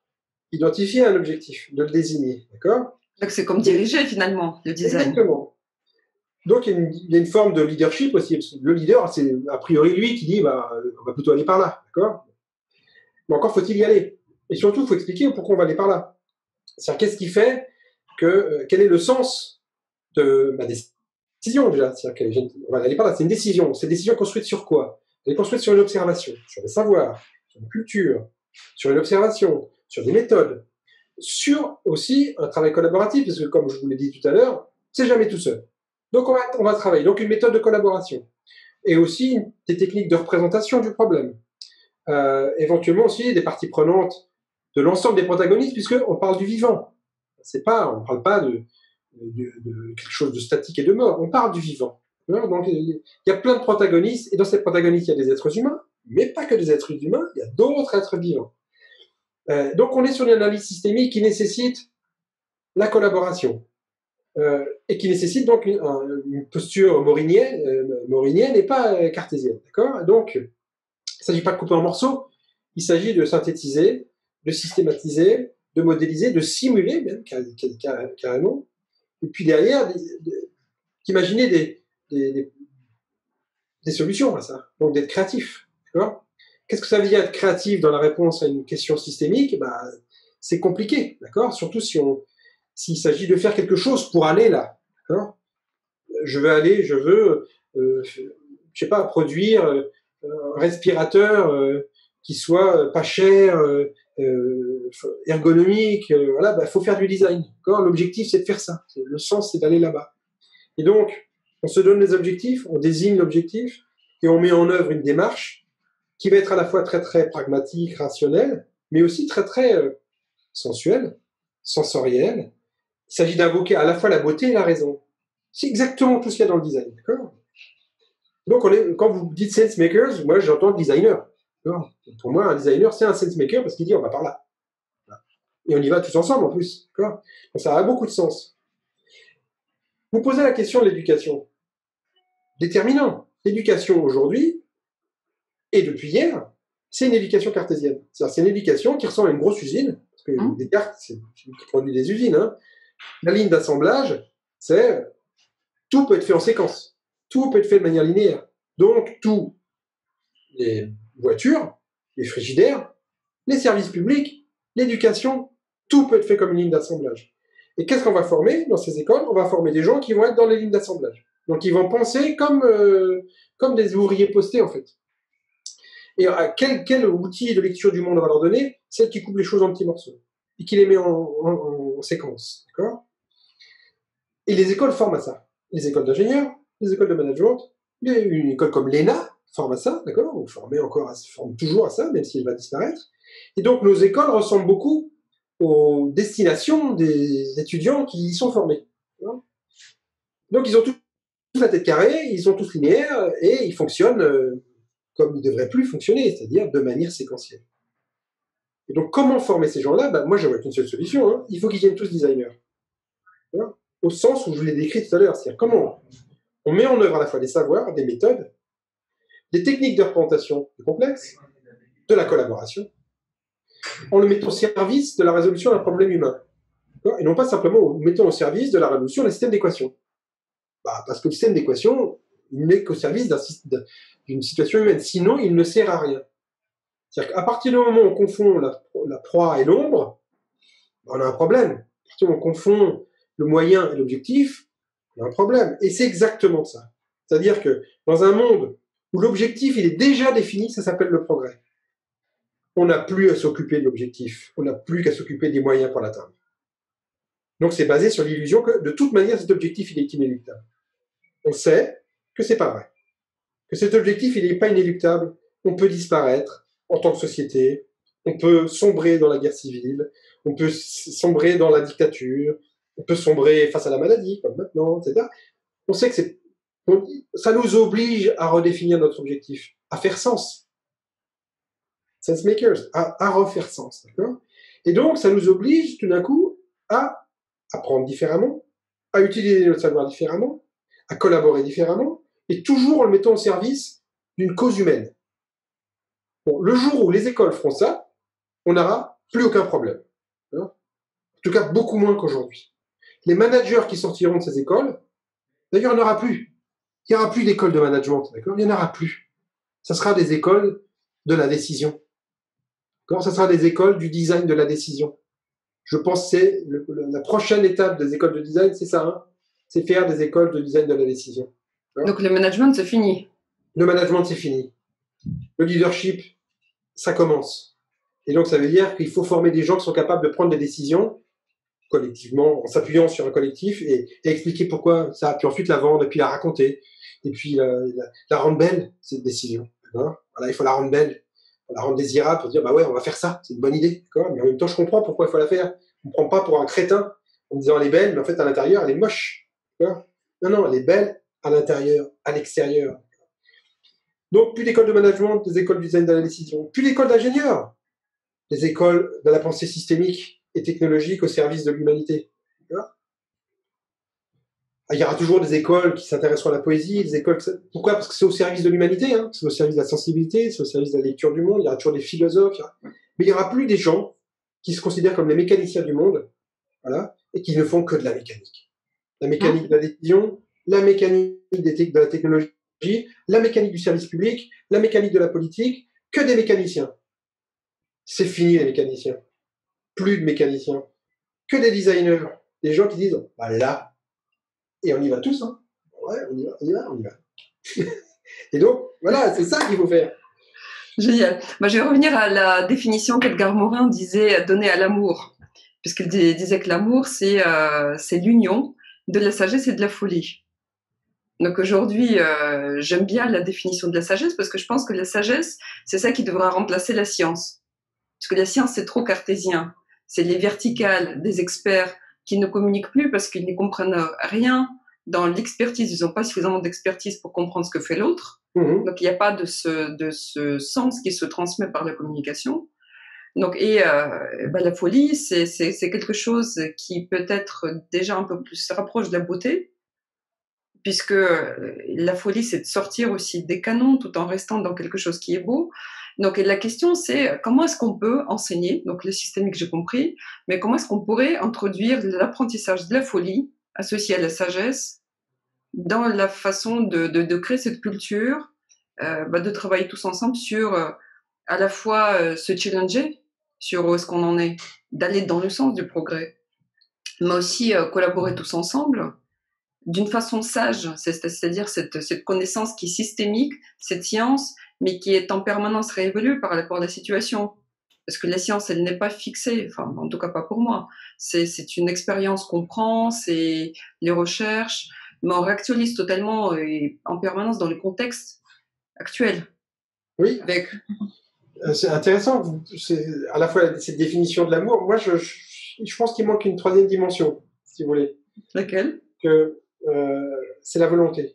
identifier un objectif, de le désigner, d'accord? Donc c'est comme diriger finalement le design. Exactement. Donc il y, a une, il y a une forme de leadership aussi. Parce que le leader, c'est a priori lui qui dit bah, on va plutôt aller par là, d'accord? Mais encore faut-il y aller. Et surtout, il faut expliquer pourquoi on va aller par là. C'est-à-dire, qu'est-ce qui fait que, euh, quel est le sens de ma décision déjà? C'est-à-dire qu'on va aller par là, c'est une décision. C'est une décision construite sur quoi? Elle est construite sur une observation, sur des savoirs, sur une culture, sur une observation, sur des méthodes, sur aussi un travail collaboratif, parce que comme je vous l'ai dit tout à l'heure, c'est jamais tout seul. Donc on va, on va travailler, donc une méthode de collaboration, et aussi des techniques de représentation du problème. Euh, éventuellement aussi des parties prenantes de l'ensemble des protagonistes, puisqu'on parle du vivant. C'est pas, on ne parle pas de, de, de quelque chose de statique et de mort, on parle du vivant. Donc il y a plein de protagonistes, et dans ces protagonistes, il y a des êtres humains, mais pas que des êtres humains, il y a d'autres êtres vivants. Euh, donc on est sur une analyse systémique qui nécessite la collaboration, euh, et qui nécessite donc une, une posture maurinienne, euh, maurinienne et pas euh, cartésienne. D'accord? Donc, il ne s'agit pas de couper en morceaux, il s'agit de synthétiser, de systématiser, de modéliser, de simuler même carrément, et puis derrière, d'imaginer des, des, des, des solutions à ça, donc d'être créatif. Qu'est-ce que ça veut dire être créatif dans la réponse à une question systémique? Bah, c'est compliqué, d'accord? Surtout si on, s'il s'agit de faire quelque chose pour aller là, d'accord? Je veux aller, je veux, euh, je sais pas, produire euh, un respirateur euh, qui soit pas cher, euh, euh, ergonomique, euh, voilà, bah, faut faire du design, d'accord? L'objectif, c'est de faire ça. Le sens, c'est d'aller là-bas. Et donc, on se donne les objectifs, on désigne l'objectif, et on met en œuvre une démarche qui va être à la fois très, très pragmatique, rationnelle, mais aussi très, très euh, sensuelle, sensorielle. Il s'agit d'invoquer à la fois la beauté et la raison. C'est exactement tout ce qu'il y a dans le design, d'accord? Donc, on est, quand vous dites sense makers, moi, j'entends designer. Pour moi, un designer, c'est un sense maker parce qu'il dit on va par là. Et on y va tous ensemble, en plus. Donc, ça a beaucoup de sens. Vous posez la question de l'éducation. Déterminant. L'éducation aujourd'hui, et depuis hier, c'est une éducation cartésienne. C'est-à-dire, c'est une éducation qui ressemble à une grosse usine, parce que mmh. Descartes, c'est celui qui produit des usines. Hein. La ligne d'assemblage, c'est tout peut être fait en séquence. Tout peut être fait de manière linéaire. Donc, tout, les voitures, les frigidaires, les services publics, l'éducation, tout peut être fait comme une ligne d'assemblage. Et qu'est-ce qu'on va former dans ces écoles? On va former des gens qui vont être dans les lignes d'assemblage. Donc, ils vont penser comme, euh, comme des ouvriers postés, en fait. Et à quel, quel outil de lecture du monde on va leur donner? Celle qui coupe les choses en petits morceaux et qui les met en, en, en séquence. D'accord? Et les écoles forment à ça. Les écoles d'ingénieurs, les écoles de management, une école comme l'E N A forme à ça, d'accord? On formait encore à, forme toujours à ça, même si elle va disparaître. Et donc, nos écoles ressemblent beaucoup aux destinations des étudiants qui y sont formés. D'accord? Donc, ils ont tous la tête carrée, ils sont tous linéaires et ils fonctionnent euh, comme ils ne devraient plus fonctionner, c'est-à-dire de manière séquentielle. Et donc, comment former ces gens-là? Ben, moi, j'aurais qu'une seule solution. Hein. Il faut qu'ils deviennent tous designers. Voilà. Au sens où je l'ai décrit tout à l'heure. C'est-à-dire comment on met en œuvre à la fois des savoirs, des méthodes, des techniques de représentation complexes, de la collaboration, en le mettant au service de la résolution d'un problème humain. Et non pas simplement en le mettant au service de la résolution d'un système d'équations. Bah, parce que le système d'équations, il n'est qu'au service d'une situation humaine. Sinon, il ne sert à rien. C'est-à-dire qu'à partir du moment où on confond la, la proie et l'ombre, on a un problème. À partir du moment où on confond le moyen et l'objectif, on a un problème. Et c'est exactement ça. C'est-à-dire que dans un monde où l'objectif il est déjà défini, ça s'appelle le progrès. On n'a plus à s'occuper de l'objectif. On n'a plus qu'à s'occuper des moyens pour l'atteindre. Donc c'est basé sur l'illusion que de toute manière cet objectif il est inéluctable. On sait que c'est pas vrai. Que cet objectif il n'est pas inéluctable. On peut disparaître en tant que société. On peut sombrer dans la guerre civile. On peut sombrer dans la dictature. On peut sombrer face à la maladie, comme maintenant, et cetera. On sait que c'est, ça nous oblige à redéfinir notre objectif, à faire sens. Sense makers, à, à refaire sens, d'accord? Et donc, ça nous oblige tout d'un coup à apprendre différemment, à utiliser notre savoir différemment, à collaborer différemment, et toujours en le mettant au service d'une cause humaine. Bon, le jour où les écoles feront ça, on n'aura plus aucun problème. En tout cas, beaucoup moins qu'aujourd'hui. Les managers qui sortiront de ces écoles, d'ailleurs, il n'y en aura plus. Il n'y aura plus d'écoles de management, d'accord? Il n'y en aura plus. Ça sera des écoles de la décision. D'accord? Ça sera des écoles du design de la décision. Je pense que c'est le, la prochaine étape des écoles de design, c'est ça, hein, c'est faire des écoles de design de la décision. Donc le management, c'est fini. Le management, c'est fini. Le leadership, ça commence. Et donc, ça veut dire qu'il faut former des gens qui sont capables de prendre des décisions collectivement, en s'appuyant sur un collectif et, et expliquer pourquoi ça, puis ensuite la vendre, et puis la raconter, et puis la, la, la rendre belle, cette décision. Voilà, il faut la rendre belle, la rendre désirable pour dire, bah ouais, on va faire ça, c'est une bonne idée, mais en même temps, je comprends pourquoi il faut la faire. On ne prend pas pour un crétin en me disant, elle est belle, mais en fait, à l'intérieur, elle est moche. Non, non, elle est belle à l'intérieur, à l'extérieur. Donc, plus d'écoles de management, des écoles de design de la décision, plus d'écoles d'ingénieurs, des écoles de la pensée systémique et technologique au service de l'humanité. Il y aura toujours des écoles qui s'intéresseront à la poésie, des écoles... Pourquoi? Parce que c'est au service de l'humanité, hein. C'est au service de la sensibilité, c'est au service de la lecture du monde, il y aura toujours des philosophes, il y aura... mais il n'y aura plus des gens qui se considèrent comme les mécaniciens du monde, voilà, et qui ne font que de la mécanique. La mécanique de la décision, la mécanique de la technologie, la mécanique du service public, la mécanique de la politique, que des mécaniciens. C'est fini les mécaniciens. Plus de mécaniciens. Que des designers. Des gens qui disent, bah là, et on y va tous, hein. Ouais, on y va, on y va, on y va. Et donc, voilà, c'est ça qu'il faut faire. Génial. Bah, je vais revenir à la définition qu'Edgar Morin disait donner à l'amour. Puisqu'il disait que l'amour, c'est euh, c'est l'union de la sagesse et de la folie. Donc aujourd'hui, euh, j'aime bien la définition de la sagesse parce que je pense que la sagesse, c'est ça qui devra remplacer la science. Parce que la science, c'est trop cartésien. C'est les verticales des experts qui ne communiquent plus parce qu'ils ne comprennent rien dans l'expertise. Ils n'ont pas suffisamment d'expertise pour comprendre ce que fait l'autre. Mmh. Donc, il n'y a pas de ce, de ce sens qui se transmet par la communication. Donc, et euh, ben, la folie, c'est, c'est, c'est quelque chose qui peut-être déjà un peu plus se rapproche de la beauté, puisque la folie, c'est de sortir aussi des canons tout en restant dans quelque chose qui est beau. Donc, la question, c'est comment est-ce qu'on peut enseigner, donc le systémique, j'ai compris, mais comment est-ce qu'on pourrait introduire l'apprentissage de la folie associé à la sagesse dans la façon de, de, de créer cette culture, euh, bah, de travailler tous ensemble sur euh, à la fois euh, se challenger sur où est-ce qu'on en est, d'aller dans le sens du progrès, mais aussi euh, collaborer tous ensemble d'une façon sage, c'est-à-dire cette, cette connaissance qui est systémique, cette science, mais qui est en permanence réévoluée par rapport à la situation. Parce que la science, elle n'est pas fixée, enfin, en tout cas pas pour moi. C'est, c'est une expérience qu'on prend, c'est les recherches, mais on réactualise totalement et en permanence dans le contexte actuel. Oui. Avec... C'est intéressant, c'est à la fois cette définition de l'amour. Moi, je, je, je pense qu'il manque une troisième dimension, si vous voulez. Laquelle? Que euh, c'est la volonté.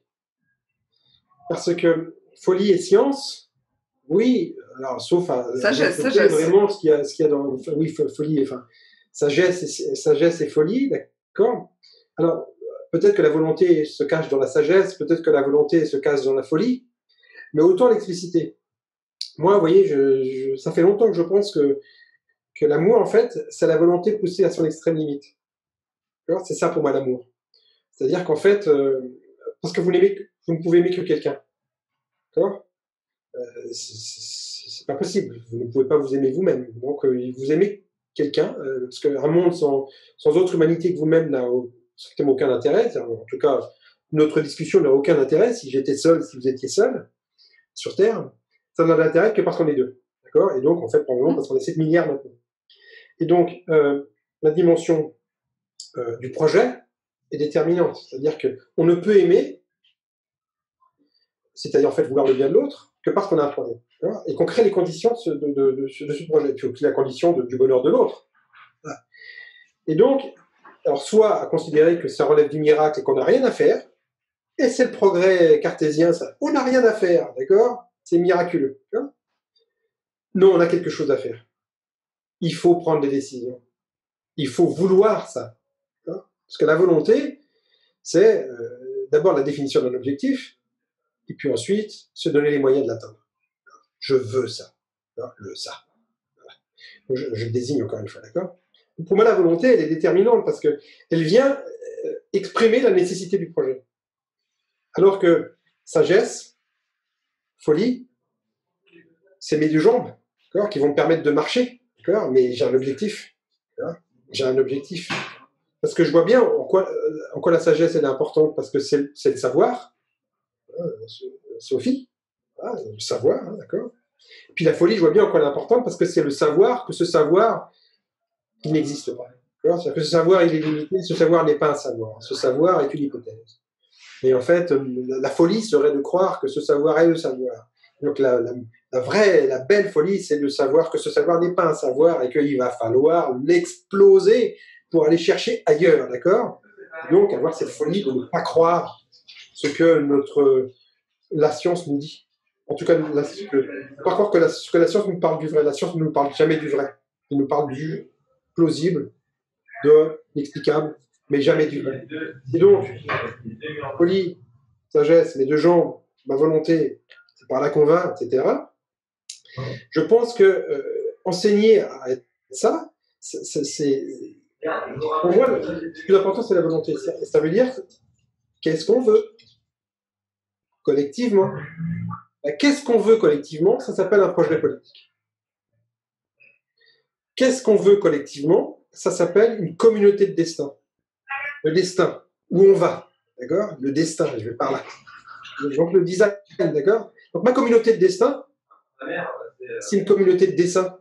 Parce que folie et science, oui, alors sauf à sagesse, sagesse. Vraiment ce qu'il y a, ce qu'il y a dans oui folie, enfin sagesse et sagesse et folie, d'accord. Alors peut-être que la volonté se cache dans la sagesse, peut-être que la volonté se cache dans la folie, mais autant l'expliciter. Moi, vous voyez, je, je, ça fait longtemps que je pense que que l'amour, en fait, c'est la volonté poussée à son extrême limite. C'est ça pour moi l'amour. C'est-à-dire qu'en fait, euh, parce que vous n'aimez, vous ne pouvez aimer que quelqu'un, d'accord, euh, c'est pas possible. Vous ne pouvez pas vous aimer vous-même. Donc, euh, vous aimez quelqu'un, euh, parce qu'un monde sans, sans autre humanité que vous-même n'a strictement aucun intérêt. En tout cas, notre discussion n'a aucun intérêt. Si j'étais seul, si vous étiez seul sur Terre, ça n'a d'intérêt que parce qu'on est deux, d'accord. Et donc, en fait, probablement parce qu'on est sept milliards maintenant. Et donc, euh, la dimension euh, du projet est déterminante. C'est-à-dire qu'on ne peut aimer, c'est-à-dire en fait vouloir le bien de l'autre, que parce qu'on a un projet. Et qu'on crée les conditions de ce, de, de, de ce, de ce projet, et puis aussi la condition de, du bonheur de l'autre. Voilà. Et donc, alors soit à considérer que ça relève du miracle et qu'on n'a rien à faire, et c'est le progrès cartésien, ça, on n'a rien à faire, d'accord? C'est miraculeux. Non, on a quelque chose à faire. Il faut prendre des décisions. Il faut vouloir ça. Parce que la volonté, c'est euh, d'abord la définition d'un objectif, et puis ensuite se donner les moyens de l'atteindre. Je veux ça. Le ça. Je, je le désigne encore une fois, d'accord? Pour moi, la volonté, elle est déterminante parce qu'elle vient exprimer la nécessité du projet. Alors que sagesse, folie, c'est mes deux jambes, qui vont me permettre de marcher, mais j'ai un objectif. J'ai un objectif. Parce que je vois bien en quoi, en quoi la sagesse elle est importante, parce que c'est le savoir, Sophie, le savoir, hein, d'accord. Puis la folie, je vois bien en quoi elle est importante, parce que c'est le savoir, que ce savoir, il n'existe pas. C'est-à-dire que ce savoir, il est limité, ce savoir n'est pas un savoir, ce savoir est une hypothèse. Et en fait, la folie serait de croire que ce savoir est le savoir. Donc la, la, la vraie, la belle folie, c'est de savoir que ce savoir n'est pas un savoir et qu'il va falloir l'exploser pour aller chercher ailleurs, d'accord? Donc avoir cette folie de ne pas croire ce que notre la science nous dit. En tout cas, la, que, pas croire que la, que la science nous parle du vrai. La science ne nous parle jamais du vrai. Elle nous parle du plausible, de l'explicable, mais jamais du vrai. Et donc, folie, sagesse, mes deux jambes, ma volonté, c'est par là qu'on va, et cetera. Je pense que euh, enseigner à être ça, c'est... Pour moi, le plus important, c'est la volonté. Ça, ça veut dire qu'est-ce qu'on veut collectivement. Qu'est-ce qu'on veut collectivement? Ça s'appelle un projet politique. Qu'est-ce qu'on veut collectivement? Ça s'appelle une communauté de destin. Le destin, où on va, d'accord? Le destin, je vais par là. Donc le design, d'accord? Donc ma communauté de destin, c'est une communauté de dessin.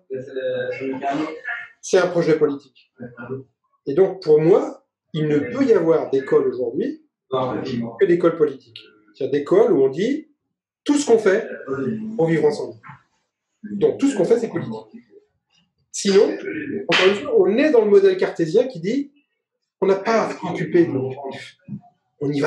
C'est un projet politique. Et donc pour moi, il ne peut y avoir d'école aujourd'hui que d'école politique. C'est-à-dire d'école où on dit tout ce qu'on fait pour vivre ensemble. Donc tout ce qu'on fait, c'est politique. Sinon, encore une fois, on est dans le modèle cartésien qui dit on n'a pas à s'occuper de l'objectif. On y va.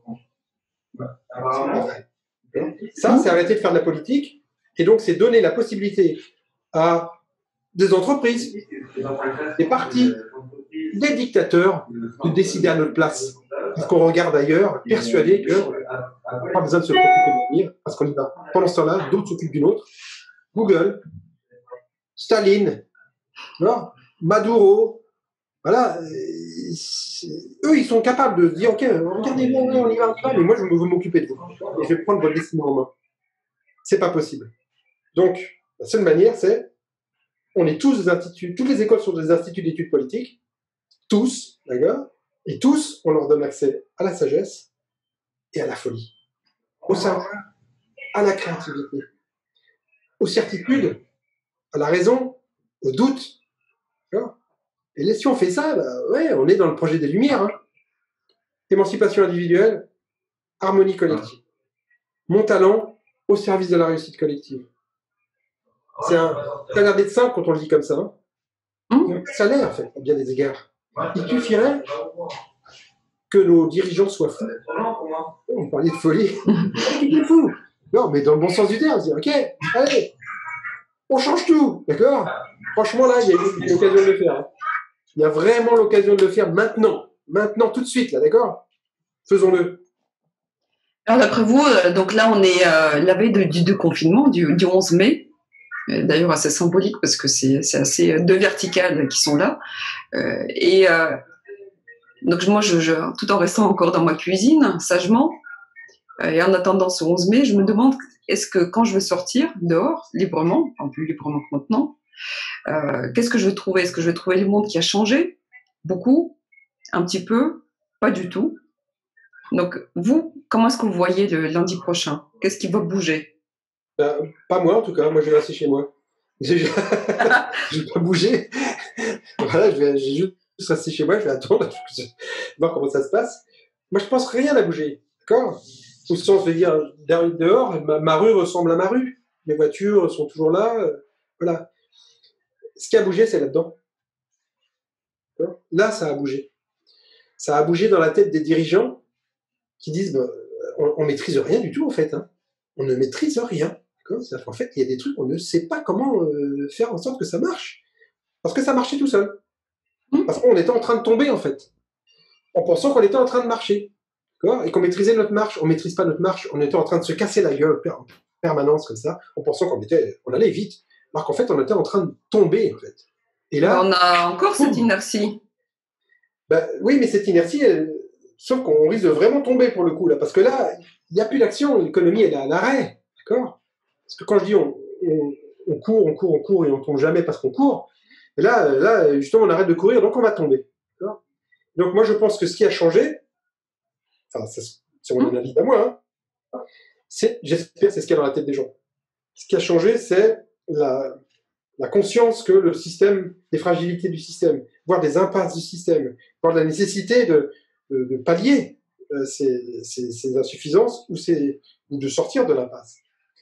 Ça, c'est arrêter de faire de la politique, et donc c'est donner la possibilité à des entreprises, des partis, des dictateurs de décider à notre place. Parce qu'on regarde ailleurs, persuadé qu'on n'a pas besoin de se préoccuper de l'avenir, parce qu'on y va. Pendant ce temps-là, d'autres s'occupent d'une autre. Google, Staline, alors, Maduro, voilà, eux, ils sont capables de dire, ok, regardez-moi, on y va, on y va, mais moi, je veux m'occuper de vous. Et je vais prendre votre destin en main. C'est pas possible. Donc, la seule manière, c'est, on est tous des instituts, toutes les écoles sont des instituts d'études politiques, tous, d'accord, et tous, on leur donne accès à la sagesse et à la folie, au savoir, à la créativité, aux certitudes, à la raison, au doute, d'accord. Et là, si on fait ça, bah, ouais, on est dans le projet des Lumières. Hein. Émancipation individuelle, harmonie collective. Mon talent au service de la réussite collective. C'est un, ça a l'air d'être simple quand on le dit comme ça. Hein. Mmh. Ça l'est, en fait, à bien des égards. Il suffirait que nos dirigeants soient fous. On parlait de folie. Il est fou. Non, mais dans le bon sens du terme, on dit, ok, allez, on change tout, d'accord? Franchement, là, il y a une occasion de le faire. Hein. Il y a vraiment l'occasion de le faire maintenant. Maintenant, tout de suite, là, d'accord? Faisons-le. Alors, d'après vous, donc là, on est euh, la veille de, du, du confinement, du, du onze mai. D'ailleurs, assez symbolique parce que c'est assez deux verticales qui sont là. Euh, et euh, donc, moi, je, je, tout en restant encore dans ma cuisine, sagement, euh, et en attendant ce onze mai, je me demande est-ce que quand je vais sortir dehors, librement, enfin plus librement que maintenant, Euh, qu'est-ce que je vais trouver? Est-ce que je vais trouver le monde qui a changé? Beaucoup? Un petit peu? Pas du tout. Donc, vous, comment est-ce que vous voyez le lundi prochain? Qu'est-ce qui va bouger? Ben, pas moi, en tout cas. Moi, je vais rester chez moi. Je ne vais pas bouger. Voilà, je vais juste rester chez moi. Je vais attendre, je vais voir comment ça se passe. Moi, je pense rien à bouger. D'accord? Au sens de dire, dehors, ma, ma rue ressemble à ma rue. Les voitures sont toujours là. Euh, voilà. Ce qui a bougé, c'est là-dedans. Là, ça a bougé. Ça a bougé dans la tête des dirigeants qui disent ben, on, ne maîtrise rien du tout, en fait. Hein. On ne maîtrise rien. En fait, il y a des trucs, on ne sait pas comment euh, faire en sorte que ça marche. Parce que ça marchait tout seul. Parce qu'on était en train de tomber, en fait. En pensant qu'on était en train de marcher. Et qu'on maîtrisait notre marche. On ne maîtrise pas notre marche. On était en train de se casser la gueule en permanence, comme ça, en pensant qu'on était, on allait vite. Alors qu'en fait, on était en train de tomber, en fait. Et là, on a encore boum, cette inertie. ben, oui, mais cette inertie, elle, sauf qu'on risque de vraiment tomber pour le coup, là, parce que là, il n'y a plus d'action, l'économie, elle est à l'arrêt, d'accord? Parce que quand je dis on, on, on court, on court, on court et on tombe jamais parce qu'on court, et là, là, justement, on arrête de courir, donc on va tomber. D'accord. Donc moi, je pense que ce qui a changé, enfin, c'est, c'est mon Hum, avis à moi, hein, c'est, j'espère, c'est ce qu'il y a dans la tête des gens. Ce qui a changé, c'est la, la conscience que le système, des fragilités du système, voire des impasses du système, voire la nécessité de, de, de pallier euh, ces, ces, ces insuffisances ou, ces, ou de sortir de l'impasse.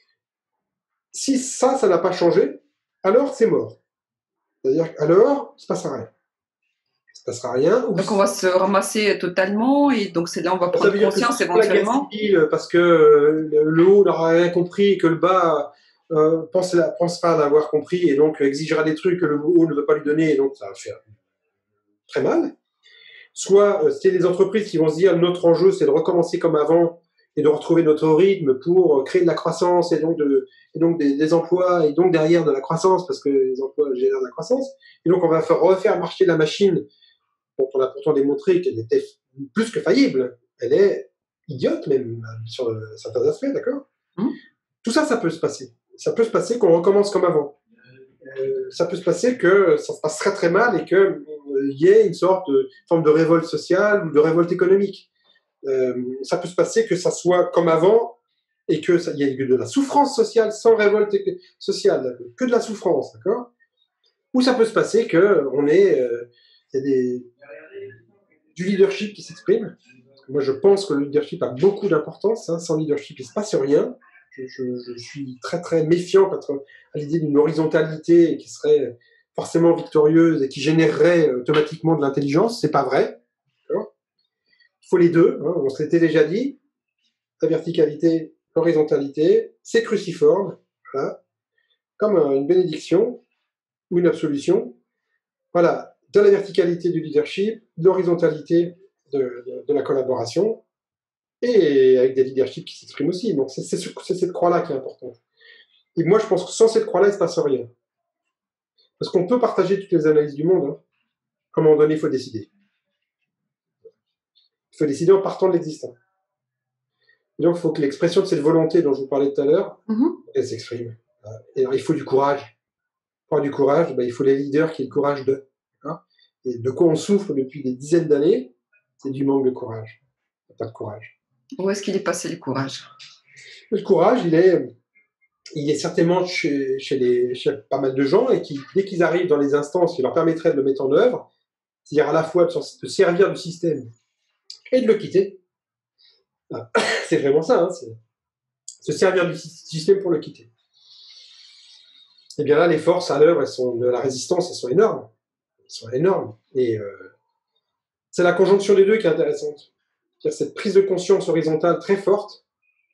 Si ça, ça n'a pas changé, alors c'est mort. C'est-à-dire qu'alors, il ne se passera rien. Il ne se passera rien. Ou Donc on va se ramasser totalement et donc c'est là on va ça prendre veut dire que conscience si la guerre éventuellement. civile, parce que euh, le haut n'aura rien compris et que le bas euh, pense, pense pas l'avoir compris et donc exigera des trucs que le haut ne veut pas lui donner et donc ça va faire très mal. Soit euh, c'est des entreprises qui vont se dire notre enjeu c'est de recommencer comme avant et de retrouver notre rythme pour créer de la croissance et donc, de, et donc des, des emplois et donc derrière de la croissance parce que les emplois génèrent de la croissance et donc on va faire refaire marcher la machine dont on a pourtant démontré qu'elle était plus que faillible, elle est idiote même sur certains aspects, d'accord. Hum. Tout ça, ça peut se passer. Ça peut se passer qu'on recommence comme avant. Euh, ça peut se passer que ça se passe très très mal et qu'il euh, y ait une sorte de forme de révolte sociale ou de révolte économique. Euh, ça peut se passer que ça soit comme avant et qu'il y ait de la souffrance sociale sans révolte sociale, que de la souffrance, d'accord. Ou ça peut se passer qu'on ait euh, y a des, du leadership qui s'exprime. Moi, je pense que le leadership a beaucoup d'importance. Hein. Sans leadership, il ne se passe rien. Je, je, je suis très, très méfiant à l'idée d'une horizontalité qui serait forcément victorieuse et qui générerait automatiquement de l'intelligence. C'est pas vrai. Il faut les deux. Hein. On s'était déjà dit. La verticalité, l'horizontalité, c'est cruciforme. Voilà. Comme une bénédiction ou une absolution. Voilà. De la verticalité du leadership, de l'horizontalité de, de, de la collaboration, et avec des leaderships qui s'expriment aussi. Donc c'est, c'est, c'est cette croix-là qui est importante. Et moi, je pense que sans cette croix-là, il ne se passe rien. Parce qu'on peut partager toutes les analyses du monde. Hein. À un moment donné, il faut décider. Il faut décider en partant de l'existant. Et donc, il faut que l'expression de cette volonté dont je vous parlais tout à l'heure, mm-hmm. elle s'exprime. Et alors, il faut du courage. Pour avoir du courage, ben, il faut les leaders qui aient le courage de. Hein. Et de quoi on souffre depuis des dizaines d'années, c'est du manque de courage. Il n'y a pas de courage. Où est-ce qu'il est passé le courage ? Le courage, il est, il est certainement chez, chez, les, chez pas mal de gens et qui, dès qu'ils arrivent dans les instances qui leur permettraient de le mettre en œuvre, c'est-à-dire à la fois de se servir du système et de le quitter, c'est vraiment ça, hein, c'est se servir du système pour le quitter. Et bien là, les forces à l'œuvre, elles sont de la résistance, elles sont énormes. Elles sont énormes. Et euh, c'est la conjonction des deux qui est intéressante. C'est-à-dire cette prise de conscience horizontale très forte,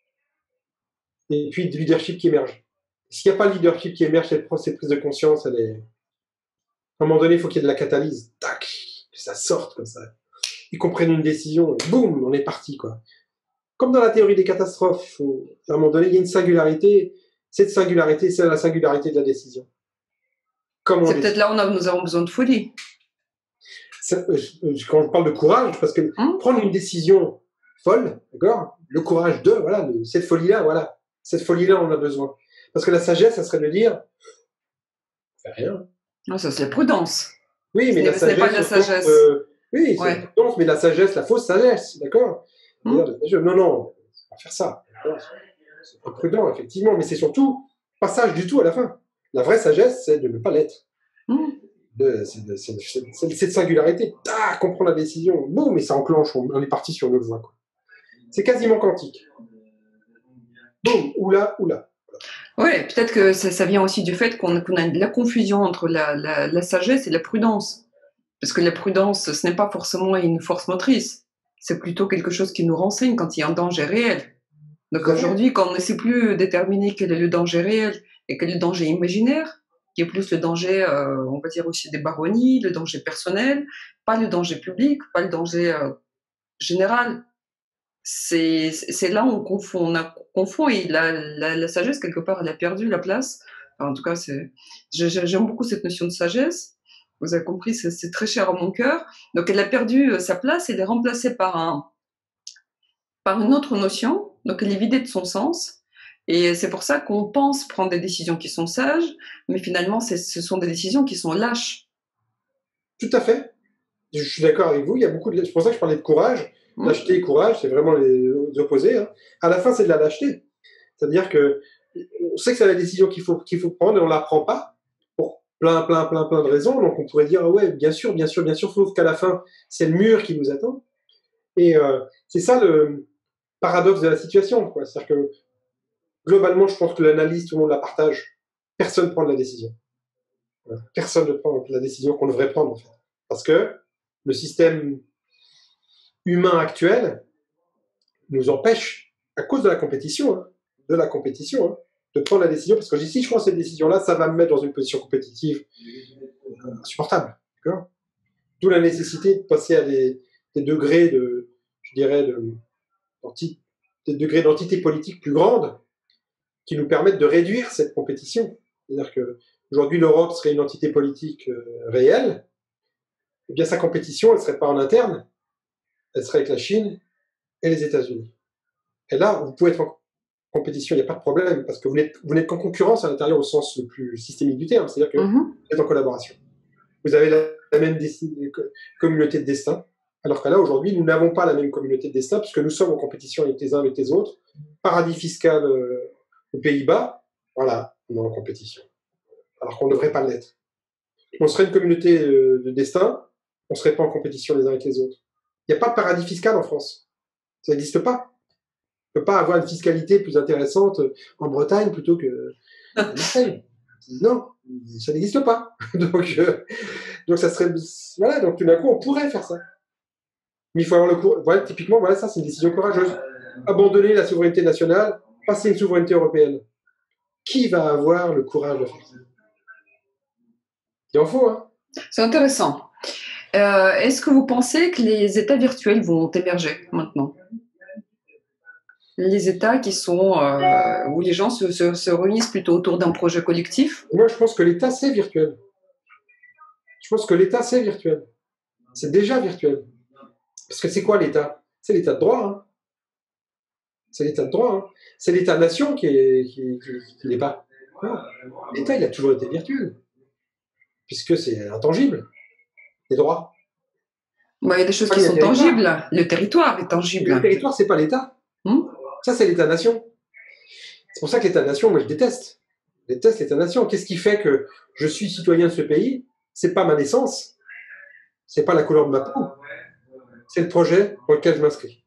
et puis du leadership qui émerge. S'il n'y a pas le leadership qui émerge, cette prise de conscience, elle est... À un moment donné, il faut qu'il y ait de la catalyse. Tac, que ça sorte comme ça. Ils comprennent une décision, boum, on est parti, quoi. Comme dans la théorie des catastrophes, faut... à un moment donné, il y a une singularité. Cette singularité, c'est la singularité de la décision. Comme c'est peut-être là où on a, nous avons besoin de folie. Ça, quand je parle de courage, parce que hum? prendre une décision folle, d'accord, le courage de, voilà, de, cette folie-là, voilà, cette folie-là, on a besoin. Parce que la sagesse, ça serait de dire, on fait rien. Non, ça c'est la prudence. Oui, mais ce la sagesse, n'est pas de la sagesse. Euh, oui, c'est ouais. la prudence, mais la sagesse, la fausse sagesse, d'accord. Hum? Non, non, on va faire ça. C'est imprudent, effectivement, mais c'est surtout pas sage du tout à la fin. La vraie sagesse, c'est de ne pas l'être. Hum? De, c'est, de, c'est, c'est, c'est cette singularité, ah, qu'on prend la décision, boum, et ça enclenche, on, on est parti sur notre voie. Quoi. C'est quasiment quantique. Boum, oula, oula. Oui, peut-être que ça, ça vient aussi du fait qu'on, qu'on a de la confusion entre la, la, la sagesse et la prudence. Parce que la prudence, ce n'est pas forcément une force motrice, c'est plutôt quelque chose qui nous renseigne quand il y a un danger réel. Donc oui. Aujourd'hui, quand on ne sait plus déterminer quel est le danger réel et quel est le danger imaginaire, qui est plus le danger, euh, on va dire aussi des baronnies, le danger personnel, pas le danger public, pas le danger euh, général. C'est, c'est là où on confond, on a, confond et la, la, la sagesse, quelque part, elle a perdu la place. Enfin, en tout cas, c'est, j'aime beaucoup cette notion de sagesse. vous avez compris, c'est très cher à mon cœur. Donc elle a perdu sa place, elle est remplacée par, un, par une autre notion, donc elle est vidée de son sens. Et c'est pour ça qu'on pense prendre des décisions qui sont sages, mais finalement ce sont des décisions qui sont lâches. Tout à fait. Je suis d'accord avec vous, il y a beaucoup de... C'est pour ça que je parlais de courage. Mmh. Lâcheté et courage, c'est vraiment les opposés. Hein. À la fin, c'est de la lâcheté. C'est-à-dire que on sait que c'est la décision qu'il faut, qu'il faut prendre et on ne la prend pas pour plein, plein, plein, plein de raisons. Donc on pourrait dire, ouais, bien sûr, bien sûr, bien sûr, sauf qu'à la fin, c'est le mur qui nous attend. Et euh, c'est ça le paradoxe de la situation. C'est-à-dire que globalement, je pense que l'analyse, tout le monde la partage. Personne ne prend de la décision. Personne ne prend la décision qu'on devrait prendre, en fait. Parce que le système humain actuel nous empêche, à cause de la compétition, hein, de la compétition, hein, de prendre la décision, parce que si je prends cette décision-là, ça va me mettre dans une position compétitive insupportable. D'où la nécessité de passer à des, des degrés de, je dirais, de, des degrés d'entité politique plus grandes qui nous permettent de réduire cette compétition. C'est-à-dire qu'aujourd'hui, l'Europe serait une entité politique euh, réelle, eh bien sa compétition, elle ne serait pas en interne, elle serait avec la Chine et les États-Unis. Et là, vous pouvez être en compétition, il n'y a pas de problème, parce que vous n'êtes qu'en concurrence à l'intérieur au sens le plus systémique du terme, c'est-à-dire que mm-hmm. vous êtes en collaboration. Vous avez la, la même communauté de destin, alors que là, aujourd'hui, nous n'avons pas la même communauté de destin, puisque nous sommes en compétition avec les uns avec les autres. Paradis fiscal euh, aux Pays-Bas, voilà, on est en compétition. Alors qu'on ne devrait pas l'être. On serait une communauté euh, de destin, on ne serait pas en compétition les uns avec les autres. Il n'y a pas de paradis fiscal en France. Ça n'existe pas. On ne peut pas avoir une fiscalité plus intéressante en Bretagne plutôt que en Marseille. Non, ça n'existe pas. donc, euh, donc, ça serait. Voilà, donc tout d'un coup, on pourrait faire ça. Mais il faut avoir le courage. Voilà, typiquement, voilà, ça, c'est une décision courageuse. Abandonner la souveraineté nationale, passer une souveraineté européenne. Qui va avoir le courage de faire ça? Il en faut, hein. C'est intéressant. Euh, Est-ce que vous pensez que les États virtuels vont émerger maintenant? Les États qui sont euh, où les gens se, se, se réunissent plutôt autour d'un projet collectif? Moi, je pense que l'État, c'est virtuel. Je pense que l'État, c'est virtuel. C'est déjà virtuel. Parce que c'est quoi l'État? C'est l'État de droit. Hein. C'est l'État de droit. Hein. C'est l'État-nation qui n'est qui, qui, qui pas. L'État, il a toujours été virtuel. Puisque c'est intangible. Les droits. Bah, il y a des choses qui sont tangibles. Le territoire est tangible. Le territoire, c'est pas l'État. Hmm? Ça, c'est l'État-nation. C'est pour ça que l'État-nation, moi, je déteste. Je déteste l'État-nation. Qu'est-ce qui fait que je suis citoyen de ce pays? C'est pas ma naissance. C'est pas la couleur de ma peau. C'est le projet pour lequel je m'inscris.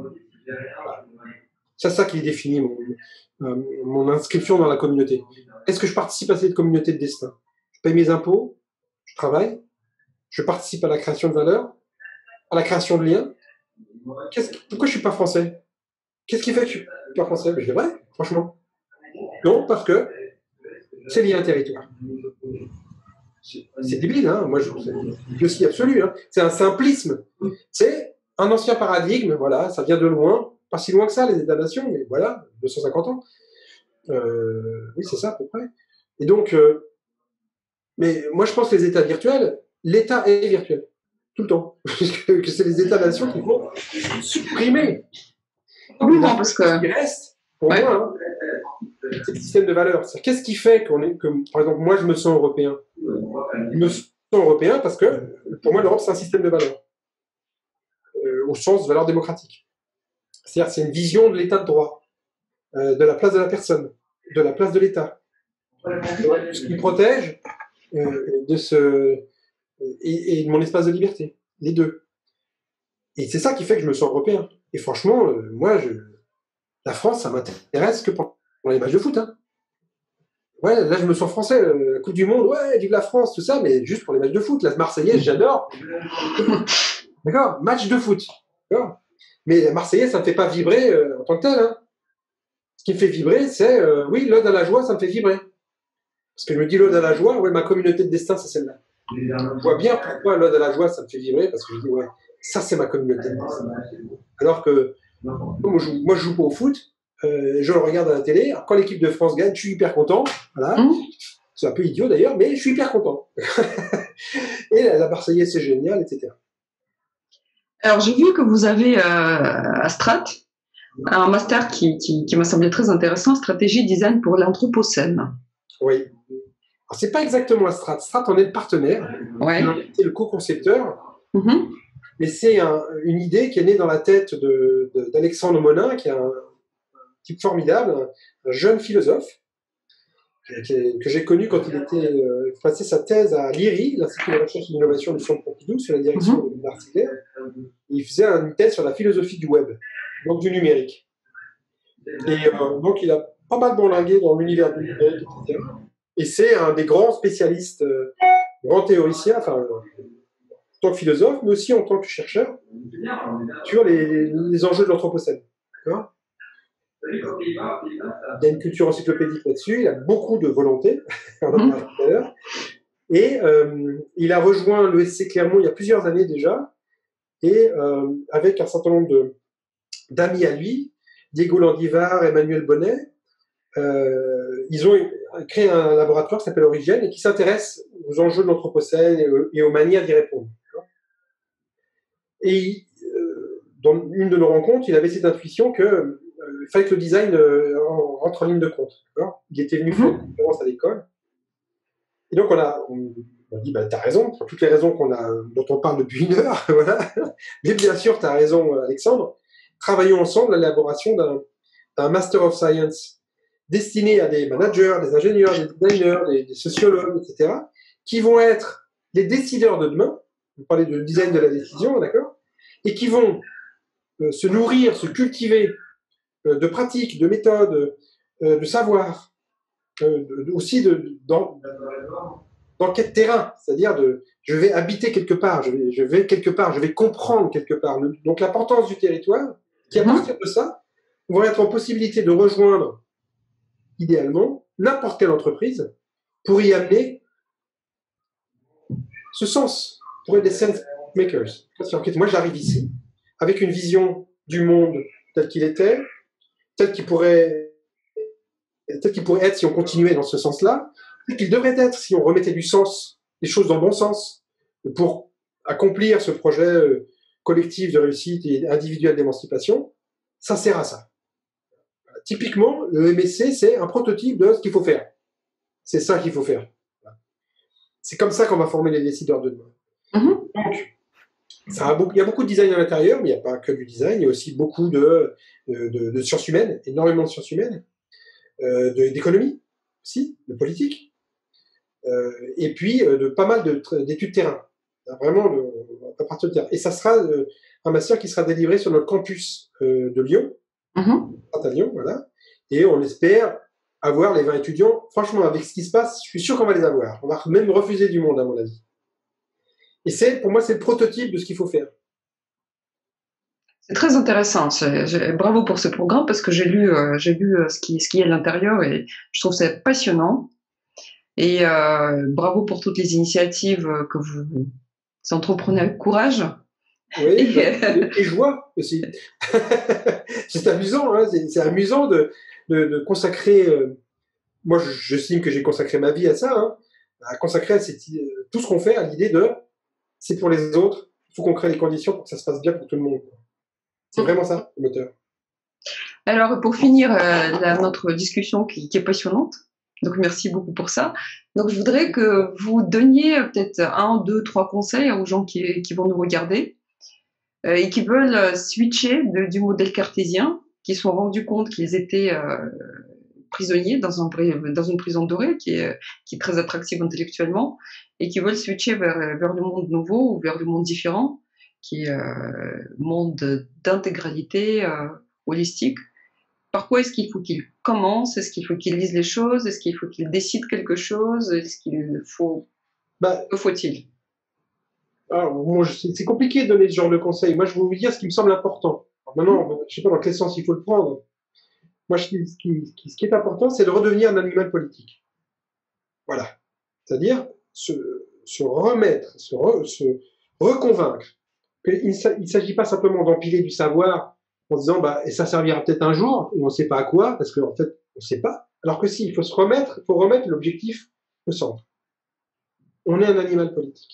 C'est ça qui définit mon, euh, mon inscription dans la communauté. Est-ce que je participe à cette communauté de destin? Je paye mes impôts, je travaille, je participe à la création de valeur, à la création de liens. Qu'est-ce, pourquoi je ne suis pas français? Qu'est-ce qui fait que je ne suis pas français? Mais je dis vrai, franchement. Non, parce que c'est lié à un territoire. C'est débile, hein. Moi, je, c'est aussi absolu. Hein. C'est un simplisme. C'est un ancien paradigme, voilà, ça vient de loin, pas si loin que ça, les États-nations, mais voilà, deux cent cinquante ans. Euh, oui, c'est ça, à peu près. Et donc, euh, mais moi, je pense que les États virtuels, l'État est virtuel, tout le temps. que c'est les États-nations qu'il faut supprimer. Oui, non, parce que... Ce qui reste, pour ouais. moi, hein, c'est le système de valeurs. C'est-à-dire, qu'est-ce qui fait qu'on est, que, par exemple, moi, je me sens européen? Je me sens européen parce que, pour moi, l'Europe, c'est un système de valeurs. Euh, au sens de valeurs démocratiques. C'est-à-dire, c'est une vision de l'état de droit, euh, de la place de la personne, de la place de l'État, de ce qui protège euh, de ce, et, et de mon espace de liberté, les deux. Et c'est ça qui fait que je me sens européen. Et franchement, euh, moi, je, la France, ça m'intéresse que pour les matchs de foot. Hein. Ouais, là, je me sens français. Euh, la Coupe du Monde, ouais, vive la France, tout ça, mais juste pour les matchs de foot. La Marseillaise, j'adore. D'accord, match de foot. D'accord. Mais la Marseillaise, ça ne me fait pas vibrer euh, en tant que tel. Hein. Ce qui me fait vibrer, c'est, euh, oui, l'ode à la joie, ça me fait vibrer. Parce que je me dis l'ode à la joie, ouais, ma communauté de destin, c'est celle-là. Je vois bien pourquoi l'ode à la joie, ça me fait vibrer, parce que je dis, ouais, ça, c'est ma communauté de destin. Alors que moi, je, moi, je joue pas au foot, euh, je le regarde à la télé. Alors, quand l'équipe de France gagne, je suis hyper content. Voilà. Mmh. C'est un peu idiot d'ailleurs, mais je suis hyper content. Et la, la Marseillaise, c'est génial, et cetera. Alors, j'ai vu que vous avez euh, à Strat un master qui, qui, qui m'a semblé très intéressant, stratégie design pour l'anthropocène. Oui. Alors, c'est pas exactement à Strat. Strat, on est le partenaire. Ouais. C'est le co-concepteur. Mm-hmm. Mais c'est un, une idée qui est née dans la tête de, de, d'Alexandre Monin, qui est un, un type formidable, un, un jeune philosophe, qui est, que j'ai connu quand il était euh, passé sa thèse à l'I R I, l'Institut de recherche et d'innovation du Centre Pompidou, sur la direction mm-hmm. de Bernard Stiegler. Il faisait une thèse sur la philosophie du web, donc du numérique. Et euh, donc il a pas mal bourlingué dans l'univers du numérique, et cetera. Et c'est un des grands spécialistes, euh, grands théoriciens, enfin, euh, en tant que philosophe, mais aussi en tant que chercheur, sur les, les enjeux de l'anthropocène. D'accord ? Il y a une culture encyclopédique là-dessus, il a beaucoup de volonté, on en parlait tout à l'heure. Et euh, il a rejoint l'E S C Clermont il y a plusieurs années déjà, et euh, avec un certain nombre de, d'amis à lui, Diego Landivar, Emmanuel Bonnet, euh, ils ont créé un laboratoire qui s'appelle Origène et qui s'intéresse aux enjeux de l'anthropocène et, et aux manières d'y répondre. Et euh, dans une de nos rencontres, il avait cette intuition qu'il euh, fallait que le design euh, rentre en ligne de compte. D'accord ? Il était venu faire une conférence à l'école. Et donc, on a, on, on dit, bah, t'as raison, pour toutes les raisons qu'on a, dont on parle depuis une heure, voilà. Mais bien sûr, t'as raison, Alexandre. Travaillons ensemble à l'élaboration d'un, d'un Master of Science destiné à des managers, des ingénieurs, des designers, des, des sociologues, et cetera, qui vont être les décideurs de demain. Vous parlez de design de la décision, d'accord ? Et qui vont euh, se nourrir, se cultiver euh, de pratiques, de méthodes, euh, de savoir, euh, de, aussi de, dans, d'enquête terrain, c'est-à-dire de je vais habiter quelque part, je vais, je vais quelque part, je vais comprendre quelque part. Donc l'importance du territoire, qui à partir de ça, vont être en possibilité de rejoindre, idéalement, n'importe quelle entreprise pour y amener ce sens, pour être des sense makers. Moi, j'arrive ici avec une vision du monde tel qu'il était, tel qu'il pourrait, tel qu'il pourrait être si on continuait dans ce sens-là, tel qu'il devrait être si on remettait du sens, des choses dans le bon sens, pour accomplir ce projet collectif de réussite et individuel d'émancipation. Ça sert à ça. Typiquement, le M S C, c'est un prototype de ce qu'il faut faire. C'est ça qu'il faut faire. C'est comme ça qu'on va former les décideurs de demain. Mm-hmm. Donc, ça a beaucoup, il y a beaucoup de design à l'intérieur, mais il n'y a pas que du design, il y a aussi beaucoup de, de, de, de sciences humaines, énormément de sciences humaines, euh, de, d'économie aussi, de politique, euh, et puis euh, de pas mal de, d'études terrain. Vraiment, de, à partir de terrain. Et ça sera euh, un master qui sera délivré sur notre campus euh, de Lyon, mm-hmm. à Lyon, voilà, et on espère avoir les vingt étudiants. Franchement, avec ce qui se passe, je suis sûr qu'on va les avoir. On va même refuser du monde, à mon avis. Et c'est, pour moi, c'est le prototype de ce qu'il faut faire. C'est très intéressant. C'est, j'ai, bravo pour ce programme parce que j'ai lu, euh, j'ai lu euh, ce qui, ce qui est à l'intérieur et je trouve ça passionnant. Et euh, bravo pour toutes les initiatives que vous, vous entreprenez avec courage. Oui, et, bah, et joie aussi. C'est amusant, hein, c'est, c'est amusant de, de, de consacrer. Euh, moi, j'estime que j'ai consacré ma vie à ça, hein, à consacrer à cette, euh, tout ce qu'on fait à l'idée de c'est pour les autres, il faut qu'on crée les conditions pour que ça se passe bien pour tout le monde. C'est vraiment ça, le moteur. Alors, pour finir euh, la, notre discussion qui, qui est passionnante, donc merci beaucoup pour ça. Donc, je voudrais que vous donniez peut-être un, deux, trois conseils aux gens qui, qui vont nous regarder euh, et qui veulent switcher de, du modèle cartésien, qui se sont rendus compte qu'ils étaient euh, prisonniers dans, un, dans une prison dorée qui est, qui est très attractive intellectuellement et qui veulent switcher vers, vers le monde nouveau ou vers le monde différent, qui est euh, monde d'intégralité euh, holistique. Par quoi est-ce qu'il faut qu'ils commencent ? Est-ce qu'il faut qu'ils lisent les choses ? Est-ce qu'il faut qu'ils décident quelque chose ? Est-ce qu'il faut... Bah, que faut-il ? Alors, moi, c'est, c'est compliqué de donner ce genre de conseils. Moi, je vais vous dire ce qui me semble important. Alors, maintenant, je sais pas dans quel sens il faut le prendre. Moi, ce qui, ce qui, ce qui est important, c'est de redevenir un animal politique. Voilà. C'est-à-dire se, se remettre, se, re, se reconvaincre qu'il ne s'agit pas simplement d'empiler du savoir en disant bah et ça servira peut-être un jour et on ne sait pas à quoi parce qu'en fait on ne sait pas. Alors que si, il faut se remettre, il faut remettre l'objectif au centre. On est un animal politique.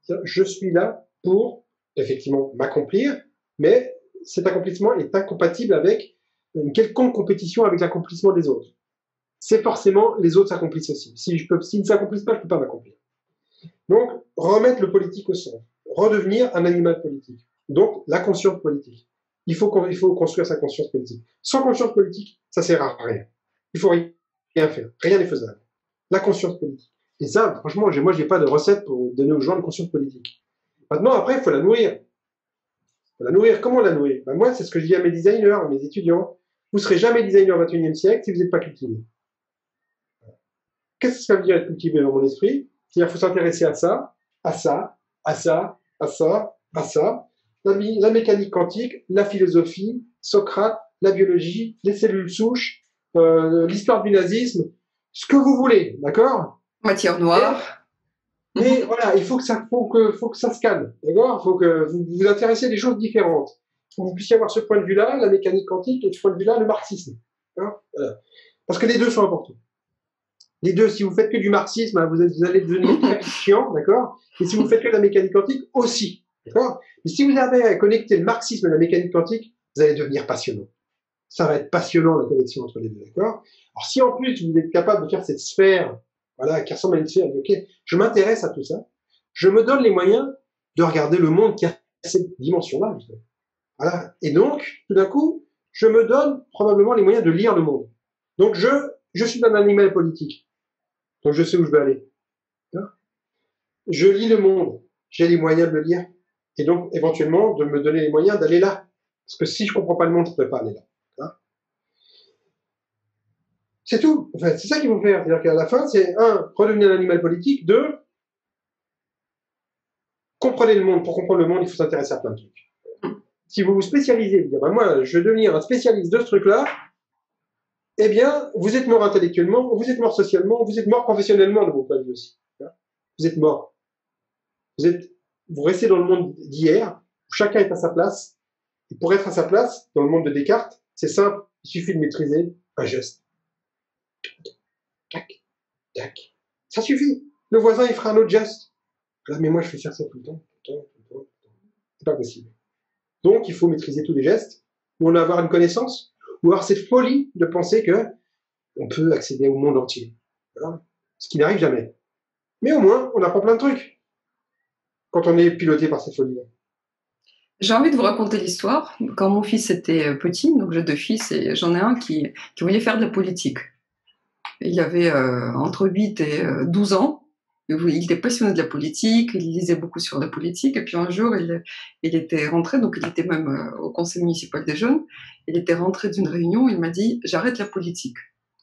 Je suis là pour, effectivement, m'accomplir, mais cet accomplissement est incompatible avec une quelconque compétition avec l'accomplissement des autres. C'est forcément, les autres s'accomplissent aussi. Si je peux, s'ils ne s'accomplissent pas, je ne peux pas m'accomplir. Donc, remettre le politique au centre. Redevenir un animal politique. Donc, la conscience politique. Il faut, il faut construire sa conscience politique. Sans conscience politique, ça ne sert à rien. Il faut rien faire. Rien n'est faisable. La conscience politique. Et ça, franchement, moi, je n'ai pas de recette pour donner aux gens une conscience politique. Maintenant, après, il faut la nourrir. Il faut la nourrir. Comment la nourrir? Ben, moi, c'est ce que je dis à mes designers, à mes étudiants. Vous ne serez jamais designer au vingt et unième siècle si vous n'êtes pas cultivé. Qu'est-ce que ça veut dire être cultivé dans mon esprit? C'est-à-dire qu'il faut s'intéresser à ça, à ça, à ça, à ça, à ça. La, la mécanique quantique, la philosophie, Socrate, la biologie, les cellules souches, euh, l'histoire du nazisme, ce que vous voulez, d'accord? Matière noire. Mais, mais voilà, il faut que ça, faut que, faut que ça se calme, d'accord? Il faut que vous vous intéressiez à des choses différentes. Il faut que vous puissiez avoir ce point de vue-là, la mécanique quantique, et ce point de vue-là, le marxisme. Voilà. Parce que les deux sont importants. Les deux, si vous faites que du marxisme, hein, vous, êtes, vous allez devenir très chiant, d'accord? Et si vous faites que de la mécanique quantique, aussi, d'accord? Mais si vous avez à connecter le marxisme et la mécanique quantique, vous allez devenir passionnant. Ça va être passionnant, la connexion entre les deux, d'accord? Alors, si en plus, vous êtes capable de faire cette sphère, voilà, qui ressemble à une sphère, ok, je m'intéresse à tout ça, je me donne les moyens de regarder le monde qui a cette dimension-là, voilà. Et donc, tout d'un coup, je me donne probablement les moyens de lire le monde. Donc, je, je suis un animal politique. Donc, je sais où je vais aller. Je lis le monde. J'ai les moyens de le lire. Et donc, éventuellement, de me donner les moyens d'aller là. Parce que si je ne comprends pas le monde, je ne peux pas aller là. C'est tout. Enfin, c'est ça qu'il faut faire. C'est-à-dire qu'à la fin, c'est un, redevenir un animal politique. Deux, comprenez le monde. Pour comprendre le monde, il faut s'intéresser à plein de trucs. Si vous vous spécialisez, dire, ben moi, je veux devenir un spécialiste de ce truc-là, eh bien, vous êtes mort intellectuellement, vous êtes mort socialement, vous êtes mort professionnellement de vos point de vue aussi. Vous êtes mort. Vous êtes, vous restez dans le monde d'hier, où chacun est à sa place. Et pour être à sa place, dans le monde de Descartes, c'est simple, il suffit de maîtriser un geste. Tac, tac. Ça suffit. Le voisin, il fera un autre geste. Là, mais moi, je fais faire ça tout le temps, tout le temps, tout le temps, tout le temps. C'est pas possible. Donc, il faut maîtriser tous les gestes, ou on a avoir une connaissance, ou avoir cette folie de penser que on peut accéder au monde entier. Voilà. Ce qui n'arrive jamais. Mais au moins, on apprend plein de trucs quand on est piloté par cette folie-là. J'ai envie de vous raconter l'histoire. Quand mon fils était petit, donc j'ai deux fils, et j'en ai un qui, qui voulait faire de la politique. Il avait euh, entre huit et douze ans. Il était passionné de la politique, il lisait beaucoup sur la politique, et puis un jour, il, il était rentré, donc il était même euh, au conseil municipal des jeunes, il était rentré d'une réunion, il m'a dit « j'arrête la politique ».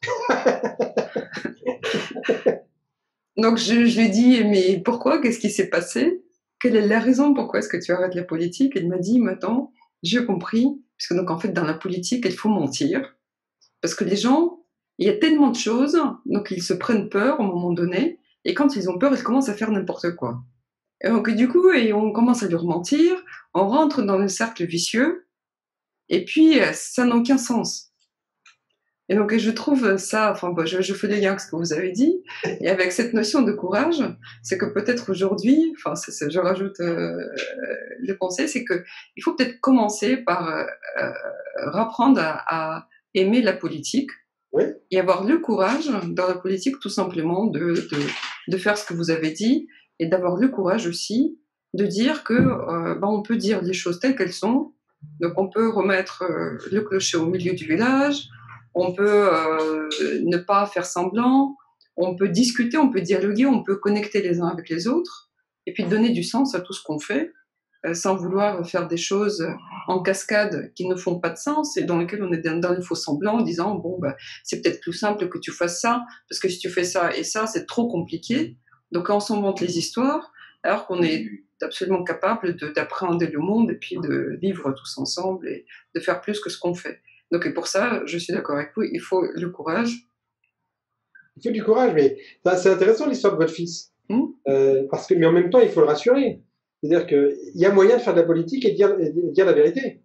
Donc je, je lui ai dit « mais pourquoi? Qu'est-ce qui s'est passé? Quelle est la raison pourquoi est-ce que tu arrêtes la politique ?» Et il m'a dit « maintenant, j'ai compris, parce que donc en fait dans la politique, il faut mentir, parce que les gens, il y a tellement de choses, donc ils se prennent peur au moment donné, et quand ils ont peur, ils commencent à faire n'importe quoi. Et donc, du coup, et on commence à leur mentir, on rentre dans le cercle vicieux, et puis ça n'a aucun sens. Et donc, je trouve ça, enfin, bon, je, je fais les liens avec ce que vous avez dit, et avec cette notion de courage, c'est que peut-être aujourd'hui, enfin, c'est, c'est, je rajoute euh, le conseil, c'est que il faut peut-être commencer par euh, euh, rapprendre à, à aimer la politique, oui. Et avoir le courage dans la politique tout simplement de, de, de faire ce que vous avez dit et d'avoir le courage aussi de dire que euh, ben on peut dire les choses telles qu'elles sont. Donc on peut remettre euh, le clocher au milieu du village, on peut euh, ne pas faire semblant, on peut discuter, on peut dialoguer, on peut connecter les uns avec les autres et puis donner du sens à tout ce qu'on fait. Sans vouloir faire des choses en cascade qui ne font pas de sens et dans lesquelles on est dans le faux semblant en disant bon bah c'est peut-être plus simple que tu fasses ça parce que si tu fais ça et ça c'est trop compliqué, donc on s'invente les histoires alors qu'on est absolument capable de, d'appréhender le monde et puis de vivre tous ensemble et de faire plus que ce qu'on fait. Donc et pour ça je suis d'accord avec vous, il faut le courage. Il faut du courage, mais c'est intéressant l'histoire de votre fils, mmh. euh, parce que mais en même temps il faut le rassurer. C'est-à-dire qu'il y a moyen de faire de la politique et de dire, et de dire la vérité.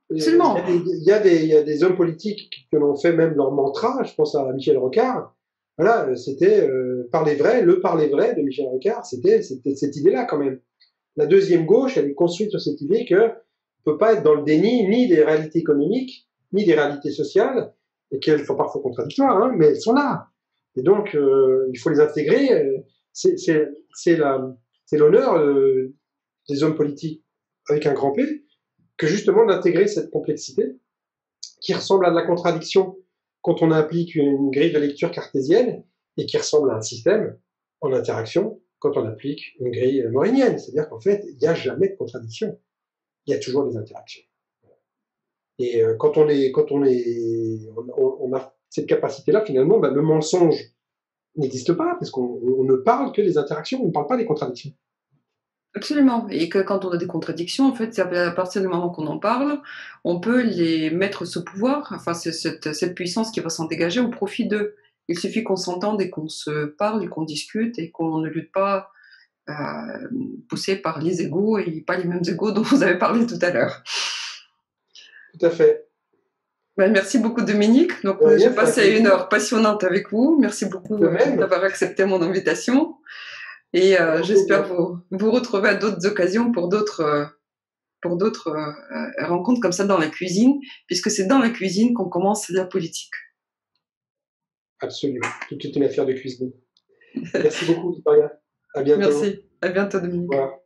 Absolument. Il y, a des, il, y a des, il y a des hommes politiques qui l'ont fait même leur mantra, je pense à Michel Rocard, Voilà, c'était euh, parler vrai, le parler vrai de Michel Rocard, c'était cette idée-là quand même. La deuxième gauche, elle est construite sur cette idée qu'on ne peut pas être dans le déni ni des réalités économiques, ni des réalités sociales, et qu'elles sont parfois contradictoires, hein, mais elles sont là. Et donc, euh, il faut les intégrer. C'est l'honneur euh, des hommes politiques avec un grand P, que justement d'intégrer cette complexité qui ressemble à de la contradiction quand on applique une grille de lecture cartésienne et qui ressemble à un système en interaction quand on applique une grille maurinienne. C'est-à-dire qu'en fait, il n'y a jamais de contradiction. Il y a toujours des interactions. Et euh, quand on est, quand on est, on, on a cette capacité-là, finalement, ben, le mensonge n'existe pas parce qu'on on ne parle que des interactions, on ne parle pas des contradictions. Absolument. Et que quand on a des contradictions, en fait, c'est à partir du moment qu'on en parle, on peut les mettre sous pouvoir, enfin, c'est cette, cette puissance qui va s'en dégager au profit d'eux. Il suffit qu'on s'entende et qu'on se parle et qu'on discute et qu'on ne lutte pas euh, poussé par les égos et pas les mêmes égos dont vous avez parlé tout à l'heure. Tout à fait. Ben, merci beaucoup Dominique. Donc ouais, j'ai passé une heure passionnante avec vous. Merci beaucoup d'avoir accepté mon invitation. Et euh, j'espère vous, vous retrouver à d'autres occasions pour d'autres euh, pour d'autres euh, rencontres comme ça dans la cuisine, puisque c'est dans la cuisine qu'on commence la politique. Absolument. Tout est une affaire de cuisine. Merci beaucoup, Victoria. À bientôt. Merci. À bientôt, Dominique. Voilà.